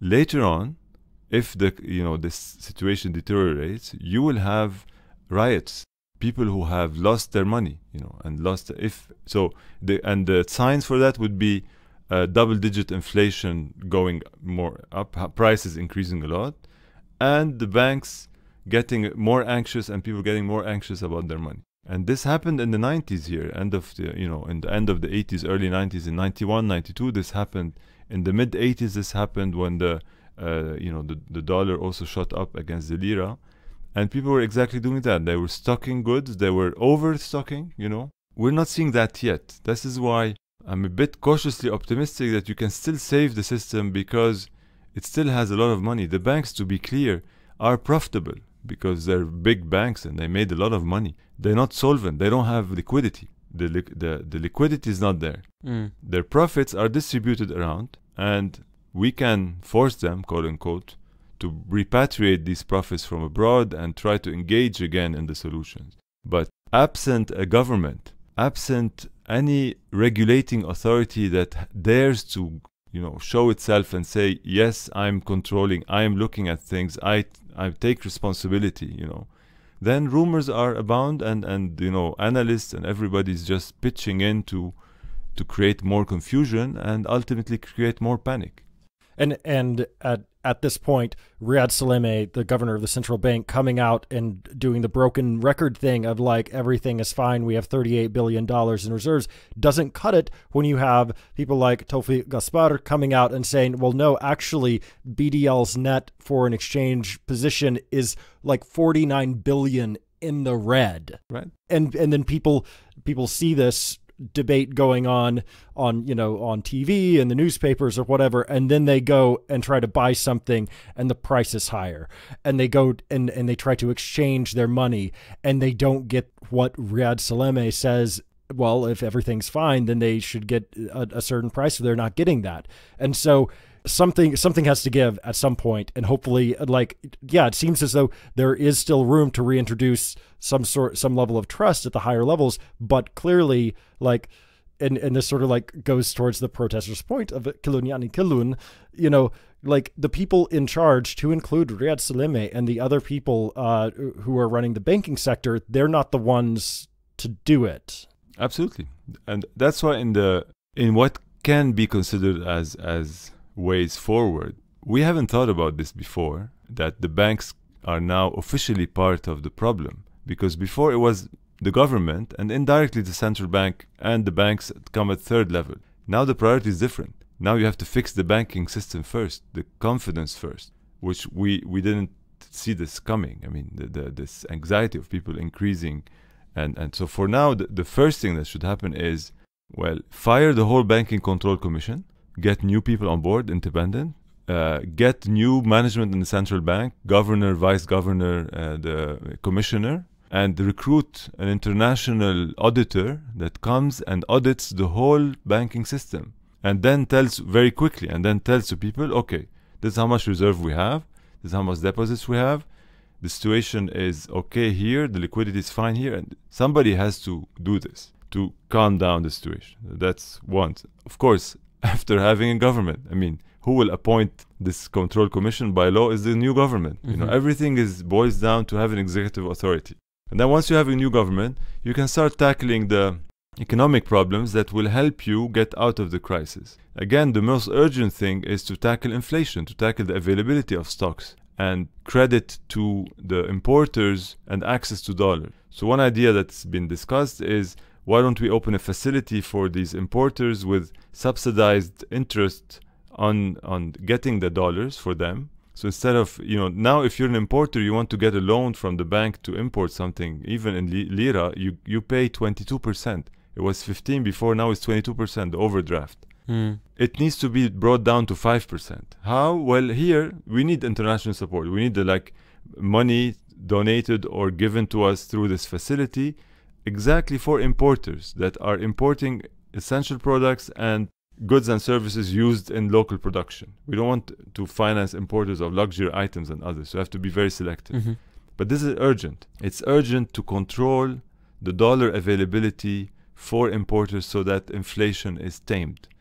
later on, if the you know this situation deteriorates, you will have riots, people who have lost their money, you know, and lost if so. The and the signs for that would be uh, double-digit inflation going more up, prices increasing a lot, and the banks getting more anxious and people getting more anxious about their money. And this happened in the nineties here, end of the you know in the end of the eighties, early nineties, in ninety-one, ninety-two. This happened in the mid eighties. This happened when the uh, you know the the dollar also shot up against the lira. And people were exactly doing that. They were stocking goods. They were overstocking, you know. We're not seeing that yet. This is why I'm a bit cautiously optimistic that you can still save the system, because it still has a lot of money. The banks, to be clear, are profitable because they're big banks and they made a lot of money. They're not solvent. They don't have liquidity. The, li the, the liquidity is not there. Mm. Their profits are distributed around, and we can force them, quote unquote, to repatriate these profits from abroad and try to engage again in the solutions. But absent a government, absent any regulating authority that dares to, you know, show itself and say, yes, I'm controlling, I'm looking at things, I, I take responsibility, you know, then rumors are abound, and, and you know, analysts and everybody's just pitching in to, to create more confusion and ultimately create more panic. And and at at this point, Riyad Salameh, the governor of the central bank, coming out and doing the broken record thing of like, everything is fine, we have thirty-eight billion dollars in reserves, doesn't cut it when you have people like Tawfiq Gaspar coming out and saying, well, no, actually, B D L's net foreign exchange position is like forty-nine billion in the red. Right. And and then people people see this debate going on on you know on T V and the newspapers or whatever, and then they go and try to buy something and the price is higher, and they go and and they try to exchange their money and they don't get what Riyad Salameh says, well, if everything's fine, then they should get a, a certain price, so they're not getting that. And so something something has to give at some point, and hopefully, like, yeah, it seems as though there is still room to reintroduce some sort some level of trust at the higher levels, but clearly, like, and and this sort of like goes towards the protesters' point of kilun yani kilun, you know, like the people in charge, to include Riyad Salameh and the other people uh, who are running the banking sector, they're not the ones to do it. Absolutely. And that's why in the in what can be considered as as ways forward, we haven't thought about this before, that the banks are now officially part of the problem, because before it was the government and indirectly the central bank, and the banks come at third level. Now the priority is different. Now you have to fix the banking system first, the confidence first, which we we didn't see this coming. I mean, the, the, this anxiety of people increasing, and and so for now the, the first thing that should happen is, well, fire the whole banking control commission, get new people on board, independent, uh, get new management in the central bank, governor, vice governor, uh, the commissioner, and recruit an international auditor that comes and audits the whole banking system, and then tells very quickly, and then tells to people, okay, this is how much reserve we have, this is how much deposits we have, the situation is okay here, the liquidity is fine here, and somebody has to do this to calm down the situation. That's one. Of course, after having a government, I mean, who will appoint this control commission by law is the new government. Mm-hmm. You know, everything is boils down to having executive authority. And then once you have a new government, you can start tackling the economic problems that will help you get out of the crisis. Again, the most urgent thing is to tackle inflation, to tackle the availability of stocks and credit to the importers and access to dollars. So one idea that's been discussed is, why don't we open a facility for these importers with subsidized interest on on getting the dollars for them? So instead of, you know, now if you're an importer, you want to get a loan from the bank to import something, even in lira, you, you pay twenty-two percent. It was fifteen before, now it's twenty-two percent, the overdraft. Mm. It needs to be brought down to five percent. How? Well, here, we need international support. We need the, like, money donated or given to us through this facility, exactly for importers that are importing essential products and goods and services used in local production. We don't want to finance importers of luxury items and others, so we have to be very selective. Mm-hmm. But this is urgent. It's urgent to control the dollar availability for importers so that inflation is tamed.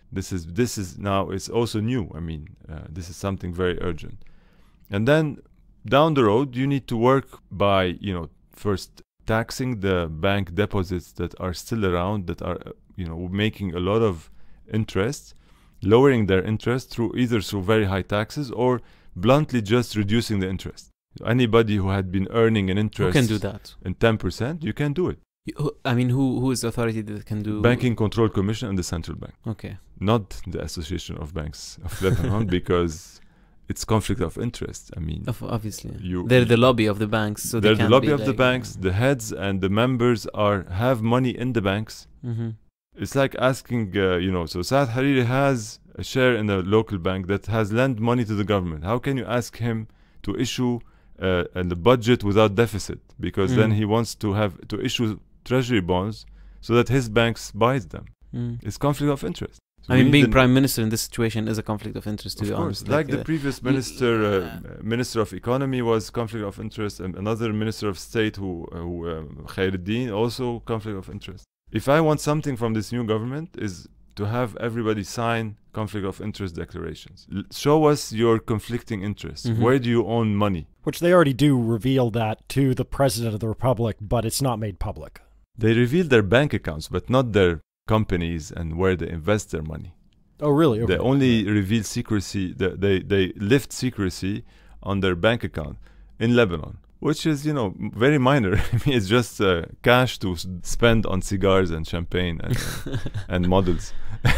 This is this is now it's also new. I mean, uh, this is something very urgent. And then down the road, you need to work by, you know, first taxing the bank deposits that are still around, that are, you know, making a lot of interest, lowering their interest through either through very high taxes or bluntly just reducing the interest. Anybody who had been earning an interest Who can do that? in ten percent, you can do it. You- I mean, who who is the authority that can do? Banking Control Commission and the Central Bank. Okay. Not the Association of Banks of Lebanon, because it's conflict of interest. I mean, Of, obviously. you, They're the lobby of the banks. So they're they the can't lobby be of the like- banks. The heads and the members are have money in the banks. Mhm. It's like asking, uh, you know, so Saad Hariri has a share in a local bank that has lent money to the government. How can you ask him to issue uh, the budget without deficit? Because Mm. then he wants to have to issue treasury bonds so that his banks buys them. Mm. It's conflict of interest. So I we mean, need being an- prime minister in this situation is a conflict of interest, to Of be course, honest. like, the uh, previous y- minister, yeah. uh, minister of economy was conflict of interest, and another minister of state who, uh, who um, Khairuddin, also conflict of interest. If I want something from this new government, is to have everybody sign conflict of interest declarations. L- show us your conflicting interests. Mhm. Where do you own money? Which they already do reveal that to the president of the republic, but it's not made public. They reveal their bank accounts, but not their companies and where they invest their money. Oh, really? Okay. They only reveal secrecy, they, they, they lift secrecy on their bank account in Lebanon, which is, you know, m- very minor. I mean, it's just uh, cash to s- spend on cigars and champagne and, and models.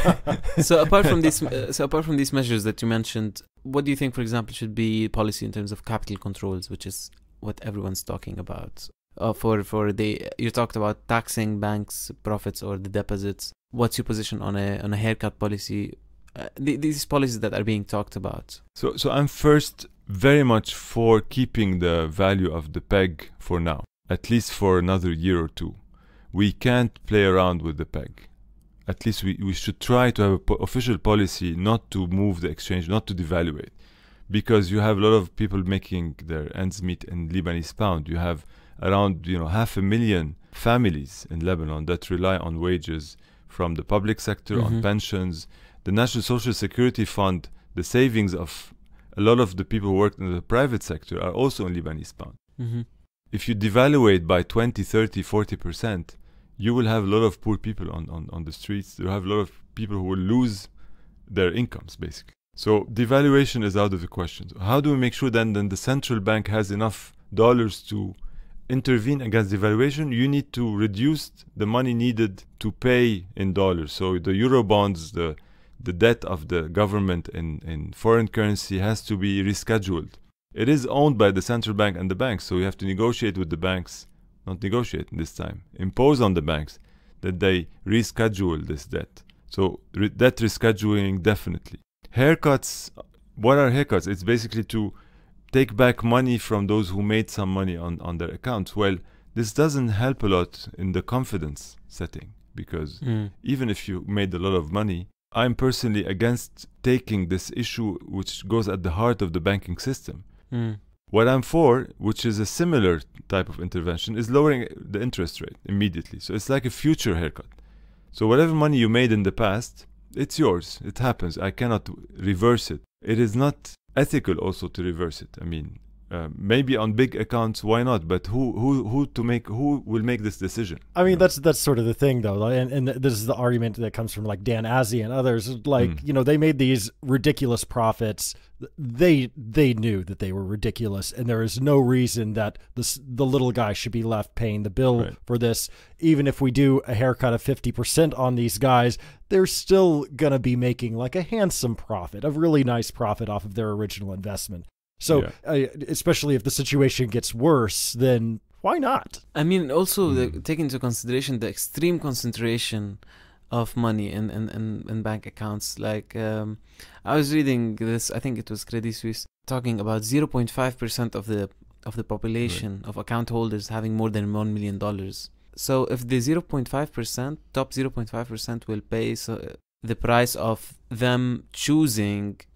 so apart from these, uh, so apart from these measures that you mentioned, what do you think, for example, should be policy in terms of capital controls, which is what everyone's talking about? Uh, for for the you talked about taxing banks' profits or the deposits. What's your position on a on a haircut policy? Uh, the, these policies that are being talked about. So, so I'm first very much for keeping the value of the peg for now, at least for another year or two. We can't play around with the peg. At least we, we should try to have an po- official policy not to move the exchange, not to devaluate, because you have a lot of people making their ends meet in Lebanese pound. You have around, you know, half a million families in Lebanon that rely on wages from the public sector, Mhm. on pensions. The National Social Security Fund, the savings of a lot of the people who work in the private sector are also in Lebanese pound. Mm-hmm. If you devaluate by twenty, thirty, forty percent, you will have a lot of poor people on, on, on the streets. You have a lot of people who will lose their incomes, basically. So devaluation is out of the question. So how do we make sure then, then the central bank has enough dollars to intervene against devaluation? You need to reduce the money needed to pay in dollars. So the euro bonds, the the debt of the government in, in foreign currency has to be rescheduled. It is owned by the central bank and the banks, so you have to negotiate with the banks, not negotiate this time, impose on the banks that they reschedule this debt. So re- debt rescheduling, definitely. Haircuts, what are haircuts? It's basically to take back money from those who made some money on, on their accounts. Well, this doesn't help a lot in the confidence setting, because Mm. even if you made a lot of money, I'm personally against taking this issue which goes at the heart of the banking system. Mm. What I'm for, which is a similar type of intervention, is lowering the interest rate immediately. So it's like a future haircut. So whatever money you made in the past, it's yours. It happens. I cannot reverse it. It is not ethical also to reverse it. I mean, uh, maybe on big accounts, why not? But who who who to make who will make this decision? I mean, You know? that's that's sort of the thing, though, and and this is the argument that comes from like Dan Azzi and others. Like, Mm. you know, they made these ridiculous profits. They they knew that they were ridiculous, and there is no reason that this the little guy should be left paying the bill Right. for this. Even if we do a haircut of fifty percent on these guys, they're still gonna be making like a handsome profit, a really nice profit off of their original investment. So, Yeah. uh, especially if the situation gets worse, then why not? I mean, also the, Mm. take into consideration the extreme concentration of money in, in, in, in bank accounts. Like, um, I was reading this, I think it was Credit Suisse, talking about zero point five percent of the of the population of account holders having more than one million dollars. So if the zero point five percent, top zero point five percent will pay so the price of them choosing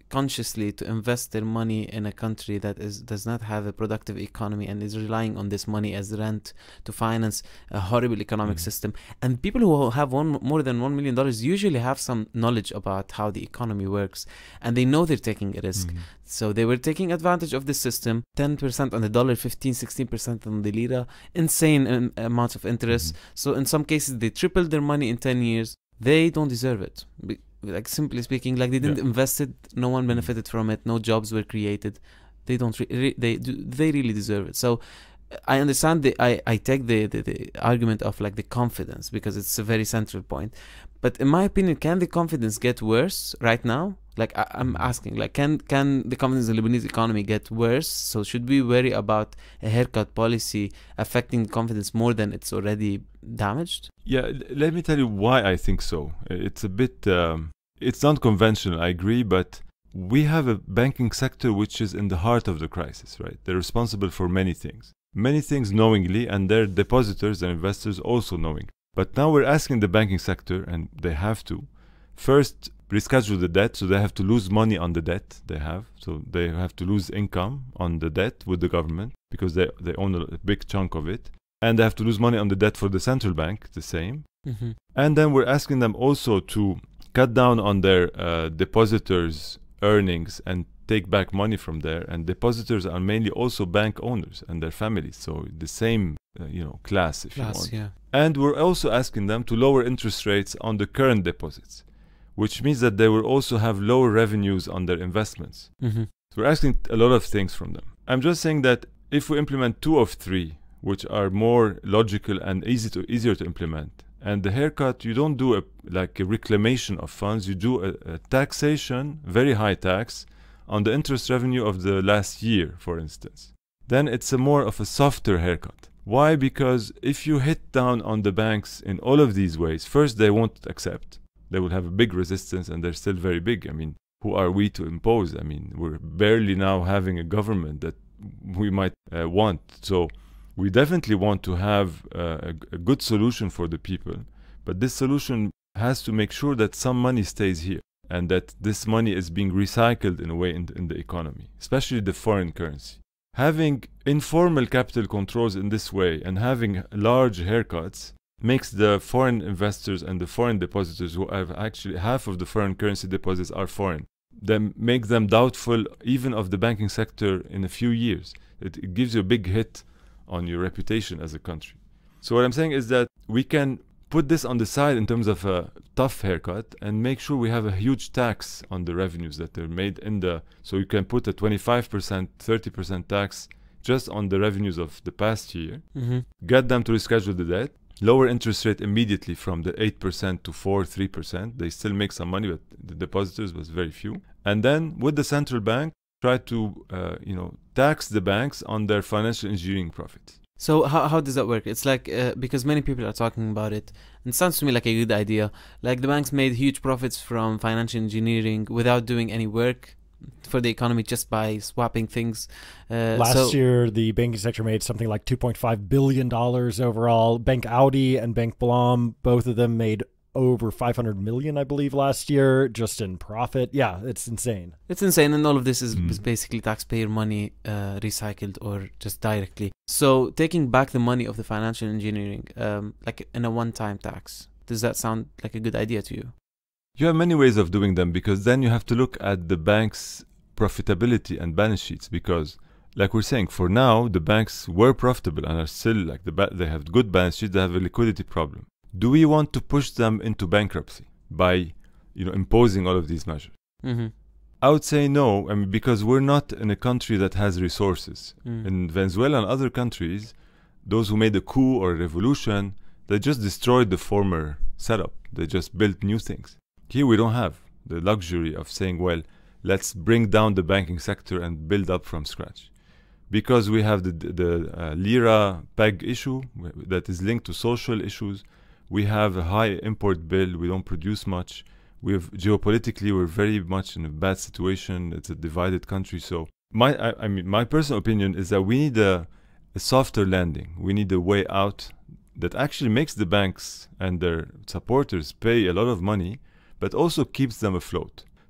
consciously to invest their money in a country that is does not have a productive economy and is relying on this money as rent to finance a horrible economic Mhm. system. And people who have one more than one million dollars usually have some knowledge about how the economy works, and they know they're taking a risk. Mhm. So they were taking advantage of this system. ten percent on the dollar, fifteen, sixteen percent on the lira, insane um, amounts of interest. Mhm. So in some cases they tripled their money in ten years. They don't deserve it. Be- like simply speaking, like they didn't Yeah. invest it, no one benefited from it, no jobs were created. They don't re- re- they do they really deserve it. So I understand the I, I take the, the, the argument of like the confidence, because it's a very central point. But in my opinion, can the confidence get worse right now? Like I, I'm asking, like can can the confidence in the Lebanese economy get worse? So should we worry about a haircut policy affecting confidence more than it's already damaged? Yeah, l- let me tell you why I think so. It's a bit, um, it's not conventional, I agree, but we have a banking sector which is in the heart of the crisis, right? They're responsible for many things. Many things knowingly, and their depositors and investors also knowing. But now we're asking the banking sector, and they have to, first reschedule the debt, so they have to lose money on the debt they have. So they have to lose income on the debt with the government because they, they own a, a big chunk of it. And they have to lose money on the debt for the central bank, the same. Mm-hmm. And then we're asking them also to cut down on their uh, depositors' earnings and take back money from there. And depositors are mainly also bank owners and their families, so the same uh, you know class, if you Class, want. yeah. And we're also asking them to lower interest rates on the current deposits, which means that they will also have lower revenues on their investments. Mm-hmm. So we're asking a lot of things from them. I'm just saying that if we implement two of three, which are more logical and easy to easier to implement, and the haircut, you don't do a like a reclamation of funds, you do a, a taxation, very high tax, on the interest revenue of the last year, for instance. Then it's a more of a softer haircut. Why? Because if you hit down on the banks in all of these ways, first they won't accept. They will have a big resistance, and they're still very big. I mean, who are we to impose? I mean, we're barely now having a government that we might uh, want. So we definitely want to have uh, a, a good solution for the people, but this solution has to make sure that some money stays here and that this money is being recycled in a way in, in the economy, especially the foreign currency. Having informal capital controls in this way and having large haircuts makes the foreign investors and the foreign depositors, who have actually half of the foreign currency deposits are foreign, then make them doubtful even of the banking sector in a few years. It, it gives you a big hit on your reputation as a country. So what I'm saying is that we can put this on the side in terms of a tough haircut and make sure we have a huge tax on the revenues that are made in the, so you can put a twenty-five percent, thirty percent tax just on the revenues of the past year, Mm-hmm. get them to reschedule the debt, lower interest rate immediately from the eight percent to four, three percent. They still make some money, but the depositors was very few. And then with the central bank, try to, uh, you know, tax the banks on their financial engineering profits. So how how does that work? It's like uh, because many people are talking about it, and it sounds to me like a good idea. Like the banks made huge profits from financial engineering without doing any work for the economy, just by swapping things. Uh, Last so, year, the banking sector made something like two point five billion dollars overall. Bank Audi and Bank Blam, both of them made over five hundred million dollars, I believe, last year, just in profit. Yeah, it's insane. It's insane, and all of this is, Mm. is basically taxpayer money uh, recycled or just directly. So taking back the money of the financial engineering, um, like in a one-time tax, does that sound like a good idea to you? You have many ways of doing them, because then you have to look at the bank's profitability and balance sheets, because like we're saying, for now, the banks were profitable and are still like the ba- they have good balance sheets, they have a liquidity problem. Do we want to push them into bankruptcy by, you know, imposing all of these measures? Mm-hmm. I would say no, I mean, because we're not in a country that has resources. Mm. In Venezuela and other countries, those who made a coup or a revolution, they just destroyed the former setup. They just built new things. Here we don't have the luxury of saying, well, let's bring down the banking sector and build up from scratch. Because we have the, the uh, lira peg issue that is linked to social issues. We have a high import bill. We don't produce much. We have geopolitically, we're very much in a bad situation. It's a divided country. So my, I, I mean, my personal opinion is that we need a, a softer landing. We need a way out that actually makes the banks and their supporters pay a lot of money, but also keeps them afloat.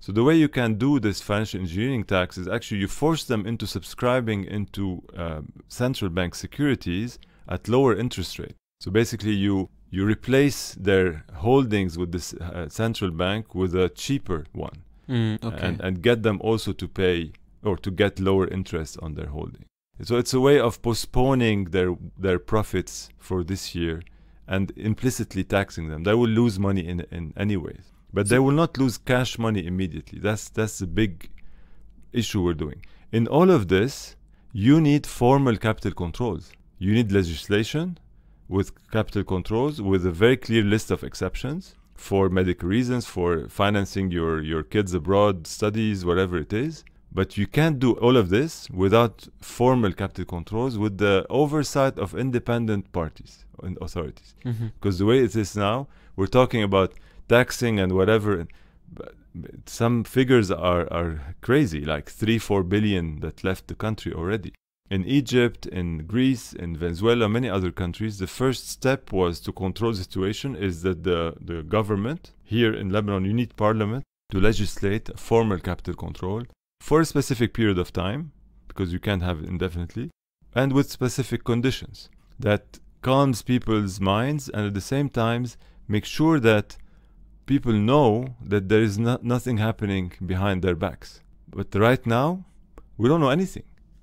So the way you can do this financial engineering tax is actually you force them into subscribing into uh, central bank securities at lower interest rate. So basically you you replace their holdings with this uh, central bank with a cheaper one. Mm, okay. and, and get them also to pay or to get lower interest on their holding. So it's a way of postponing their their profits for this year and implicitly taxing them. They will lose money in in any ways, but So they will not lose cash money immediately. That's that's the big issue we're doing. In all of this, you need formal capital controls. You need legislation with capital controls with a very clear list of exceptions for medical reasons, for financing your, your kids abroad, studies, whatever it is. But you can't do all of this without formal capital controls with the oversight of independent parties and authorities. Mhm. Because the way it is now, we're talking about taxing and whatever. But some figures are, are crazy, like three, four billion that left the country already. In Egypt, in Greece, in Venezuela, many other countries, the first step was to control the situation is that the, the government, here in Lebanon, you need parliament to legislate a formal capital control for a specific period of time, because you can't have it indefinitely, and with specific conditions that calms people's minds and at the same time make sure that people know that there is no, nothing happening behind their backs. But right now, we don't know anything.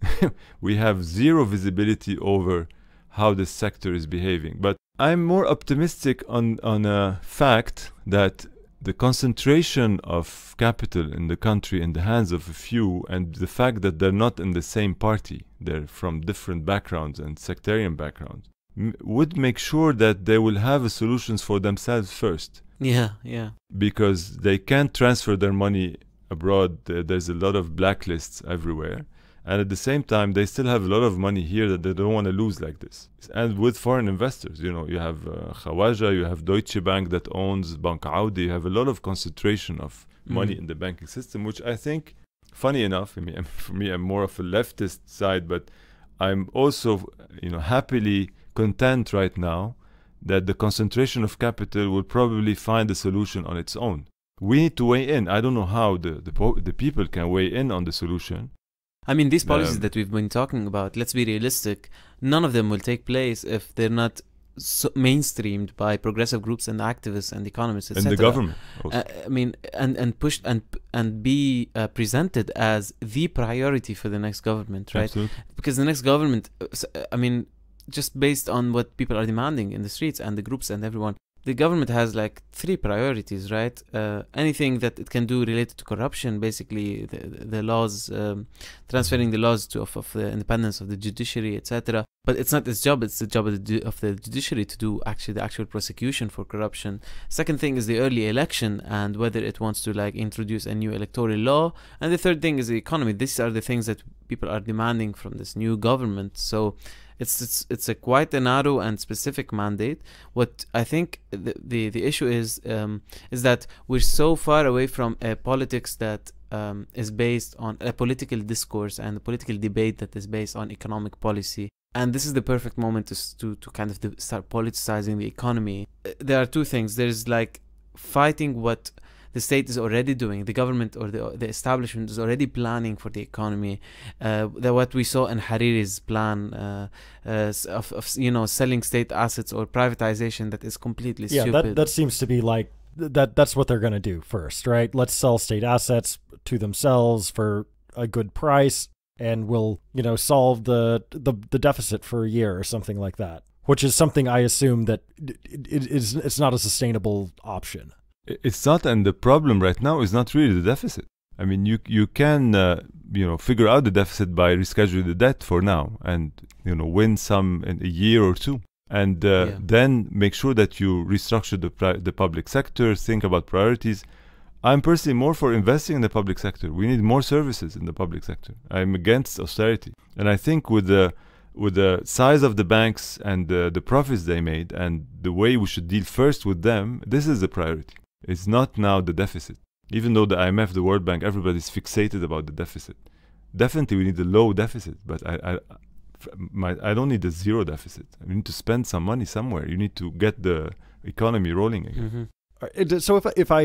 We have zero visibility over how this sector is behaving. But I'm more optimistic on, on a fact that the concentration of capital in the country in the hands of a few, and the fact that they're not in the same party, they're from different backgrounds and sectarian backgrounds, m- would make sure that they will have a solutions for themselves first. Yeah, yeah. Because they can't transfer their money abroad. There's a lot of blacklists everywhere. And at the same time, they still have a lot of money here that they don't want to lose like this. And with foreign investors, you know, you have uh, Khawaja, you have Deutsche Bank that owns Bank Audi. You have a lot of concentration of money Mm. in the banking system, which I think, funny enough, I mean, for me, I'm more of a leftist side, but I'm also, you know, happily content right now that the concentration of capital will probably find a solution on its own. We need to weigh in. I don't know how the the, po- the people can weigh in on the solution. I mean, these policies Um, that we've been talking about, let's be realistic, none of them will take place if they're not so mainstreamed by progressive groups and activists and economists, et And the cetera. government also. Uh, I mean, and and pushed and and be uh, presented as the priority for the next government, right? Absolutely. Because the next government, uh, s- uh, I mean, just based on what people are demanding in the streets and the groups and everyone, the government has like three priorities, right? Uh, anything that it can do related to corruption, basically the, the laws, um, transferring the laws to of, of the independence of the judiciary, et cetera. But it's not its job; it's the job of the, ju- of the judiciary to do actually the actual prosecution for corruption. Second thing is the early election and whether it wants to like introduce a new electoral law. And the third thing is the economy. These are the things that people are demanding from this new government. So it's it's it's a quite a narrow and specific mandate. What I think the the, the issue is um, is that we're so far away from a politics that um, is based on a political discourse and a political debate that is based on economic policy. And this is the perfect moment to s- to, to kind of de- start politicizing the economy. Uh, There are two things. There's like fighting what the state is already doing. The government or the the establishment is already planning for the economy. Uh, that what we saw in Hariri's plan uh, uh, s- of, of you know selling state assets or privatization that is completely Yeah, stupid. that that seems to be like th- that. That's what they're going to do first, right? Let's sell state assets to themselves for a good price, and we'll you know solve the the, the deficit for a year or something like that. Which is something I assume that it, it is it's not a sustainable option. I- It's not, and the problem right now is not really the deficit. I mean, you you can uh, you know figure out the deficit by rescheduling the debt for now, and you know win some in a year or two, and uh, Yeah. then make sure that you restructure the pri- the public sector. Think about priorities. I'm personally more for investing in the public sector. We need more services in the public sector. I'm against austerity, and I think with the with the size of the banks and the, the profits they made and the way we should deal first with them, this is the priority. It's not now the deficit. Even though the I M F, the World Bank, everybody's fixated about the deficit. Definitely we need a low deficit, but I I, f- my, I don't need a zero deficit. We need to spend some money somewhere. You need to get the economy rolling again. Mhm. Uh, it- So if I- if I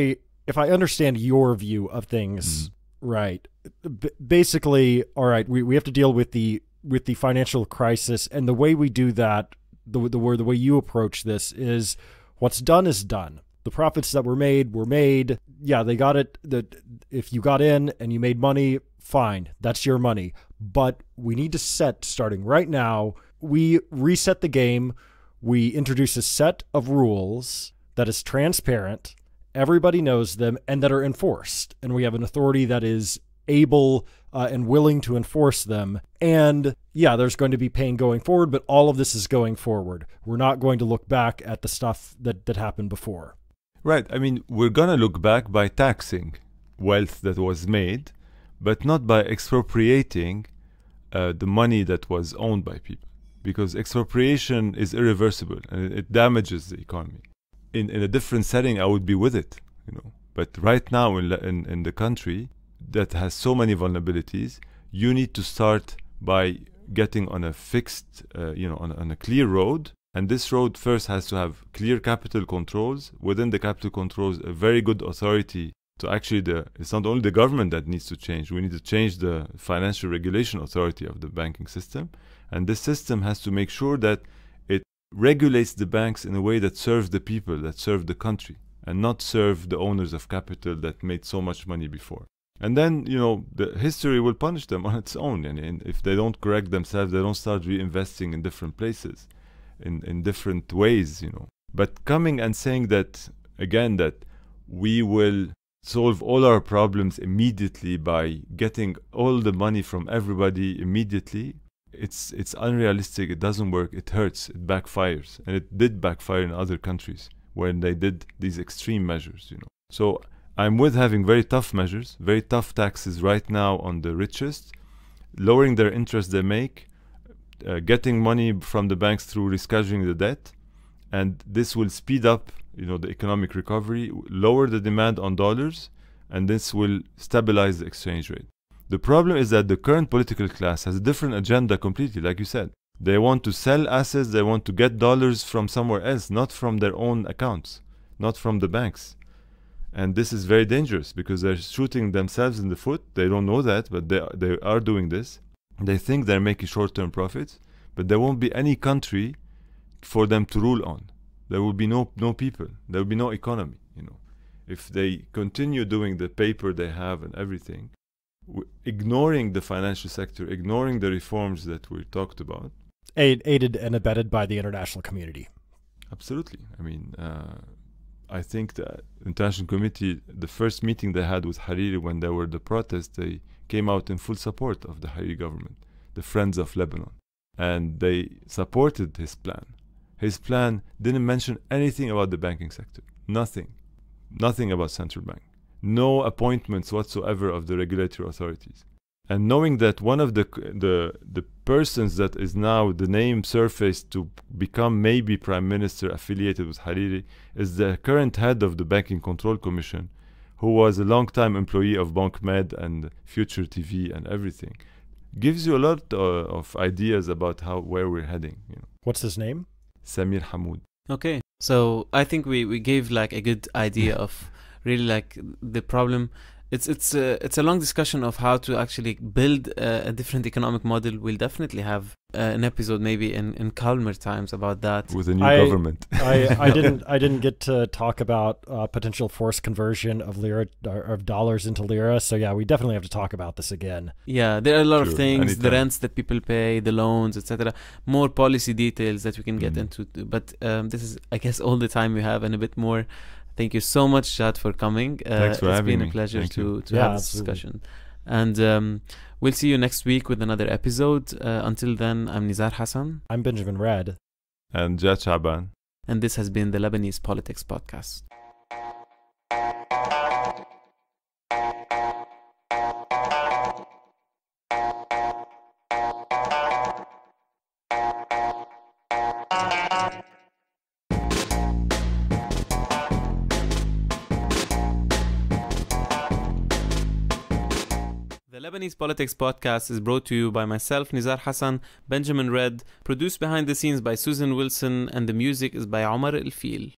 if I understand your view of things, mm. right, b- basically, all right, we, we have to deal with the with the financial crisis, and the way we do that, the the the way you approach this is, what's done is done. The profits that were made were made. Yeah, they got it. That if you got in and you made money, fine, that's your money. But we need to set, starting right now, we reset the game. We introduce a set of rules that is transparent, everybody knows them, and that are enforced. And we have an authority that is able uh, and willing to enforce them. And yeah, there's going to be pain going forward, but all of this is going forward. We're not going to look back at the stuff that, that happened before. Right. I mean, we're going to look back by taxing wealth that was made, but not by expropriating uh, the money that was owned by people. Because expropriation is irreversible and it damages the economy. In in a different setting, I would be with it, you know. But right now, in in, in the country that has so many vulnerabilities, you need to start by getting on a fixed, uh, you know, on, on a clear road. And this road first has to have clear capital controls. Within the capital controls, a very good authority to actually the. It's not only the government that needs to change. We need to change the financial regulation authority of the banking system. And this system has to make sure that it regulates the banks in a way that serves the people, that serve the country, and not serve the owners of capital that made so much money before. And then, you know, the history will punish them on its own. And, and if they don't correct themselves, they don't start reinvesting in different places, in, in different ways, you know. But coming and saying that, again, that we will solve all our problems immediately by getting all the money from everybody immediately, It's it's unrealistic. It doesn't work. It hurts. It backfires, and it did backfire in other countries when they did these extreme measures. You know. So I'm with having very tough measures, very tough taxes right now on the richest, lowering their interest they make, uh, getting money from the banks through rescheduling the debt, and this will speed up, you know, the economic recovery, lower the demand on dollars, and this will stabilize the exchange rate. The problem is that the current political class has a different agenda completely, like you said. They want to sell assets, they want to get dollars from somewhere else, not from their own accounts, not from the banks. And this is very dangerous because they're shooting themselves in the foot. They don't know that, but they, they are doing this. They think they're making short-term profits, but there won't be any country for them to rule on. There will be no, no people. There will be no economy, you know. If they continue doing the paper they have and everything, ignoring the financial sector, ignoring the reforms that we talked about. Aided and abetted by the international community. Absolutely. I mean, uh, I think the international community, the first meeting they had with Hariri when there were the protests, they came out in full support of the Hariri government, the Friends of Lebanon. And they supported his plan. His plan didn't mention anything about the banking sector. Nothing. Nothing about central bank. No appointments whatsoever of the regulatory authorities. And knowing that one of the the the persons that is now the name surfaced to become maybe prime minister affiliated with Hariri is the current head of the Banking Control Commission, who was a long-time employee of Bank Med and Future T V and everything, gives you a lot uh, of ideas about how where we're heading. You know. What's his name? Samir Hamoud. Okay, so I think we, we gave like a good idea of really like the problem. It's it's a, it's a long discussion of how to actually build a, a different economic model. We'll definitely have uh, an episode maybe in, in calmer times about that. With a new I, government. I, I didn't I didn't get to talk about uh, potential forced conversion of lira or of dollars into lira. So yeah, we definitely have to talk about this again. Yeah, there are a lot True. of things, Anytime. the rents that people pay, the loans, et cetera. More policy details that we can get mm. into. But um, this is, I guess, all the time we have and a bit more. Thank you so much, Jad, for coming. Uh, Thanks for it's having been me. a pleasure Thank to, to yeah, have this absolutely. discussion. And um, we'll see you next week with another episode. Uh, until then, I'm Nizar Hassan. I'm Benjamin Red. And Jad Chaaban. And this has been the Lebanese Politics Podcast. The Lebanese Politics Podcast is brought to you by myself, Nizar Hassan, Benjamin Red, produced behind the scenes by Susan Wilson, and the music is by Omar El Fil.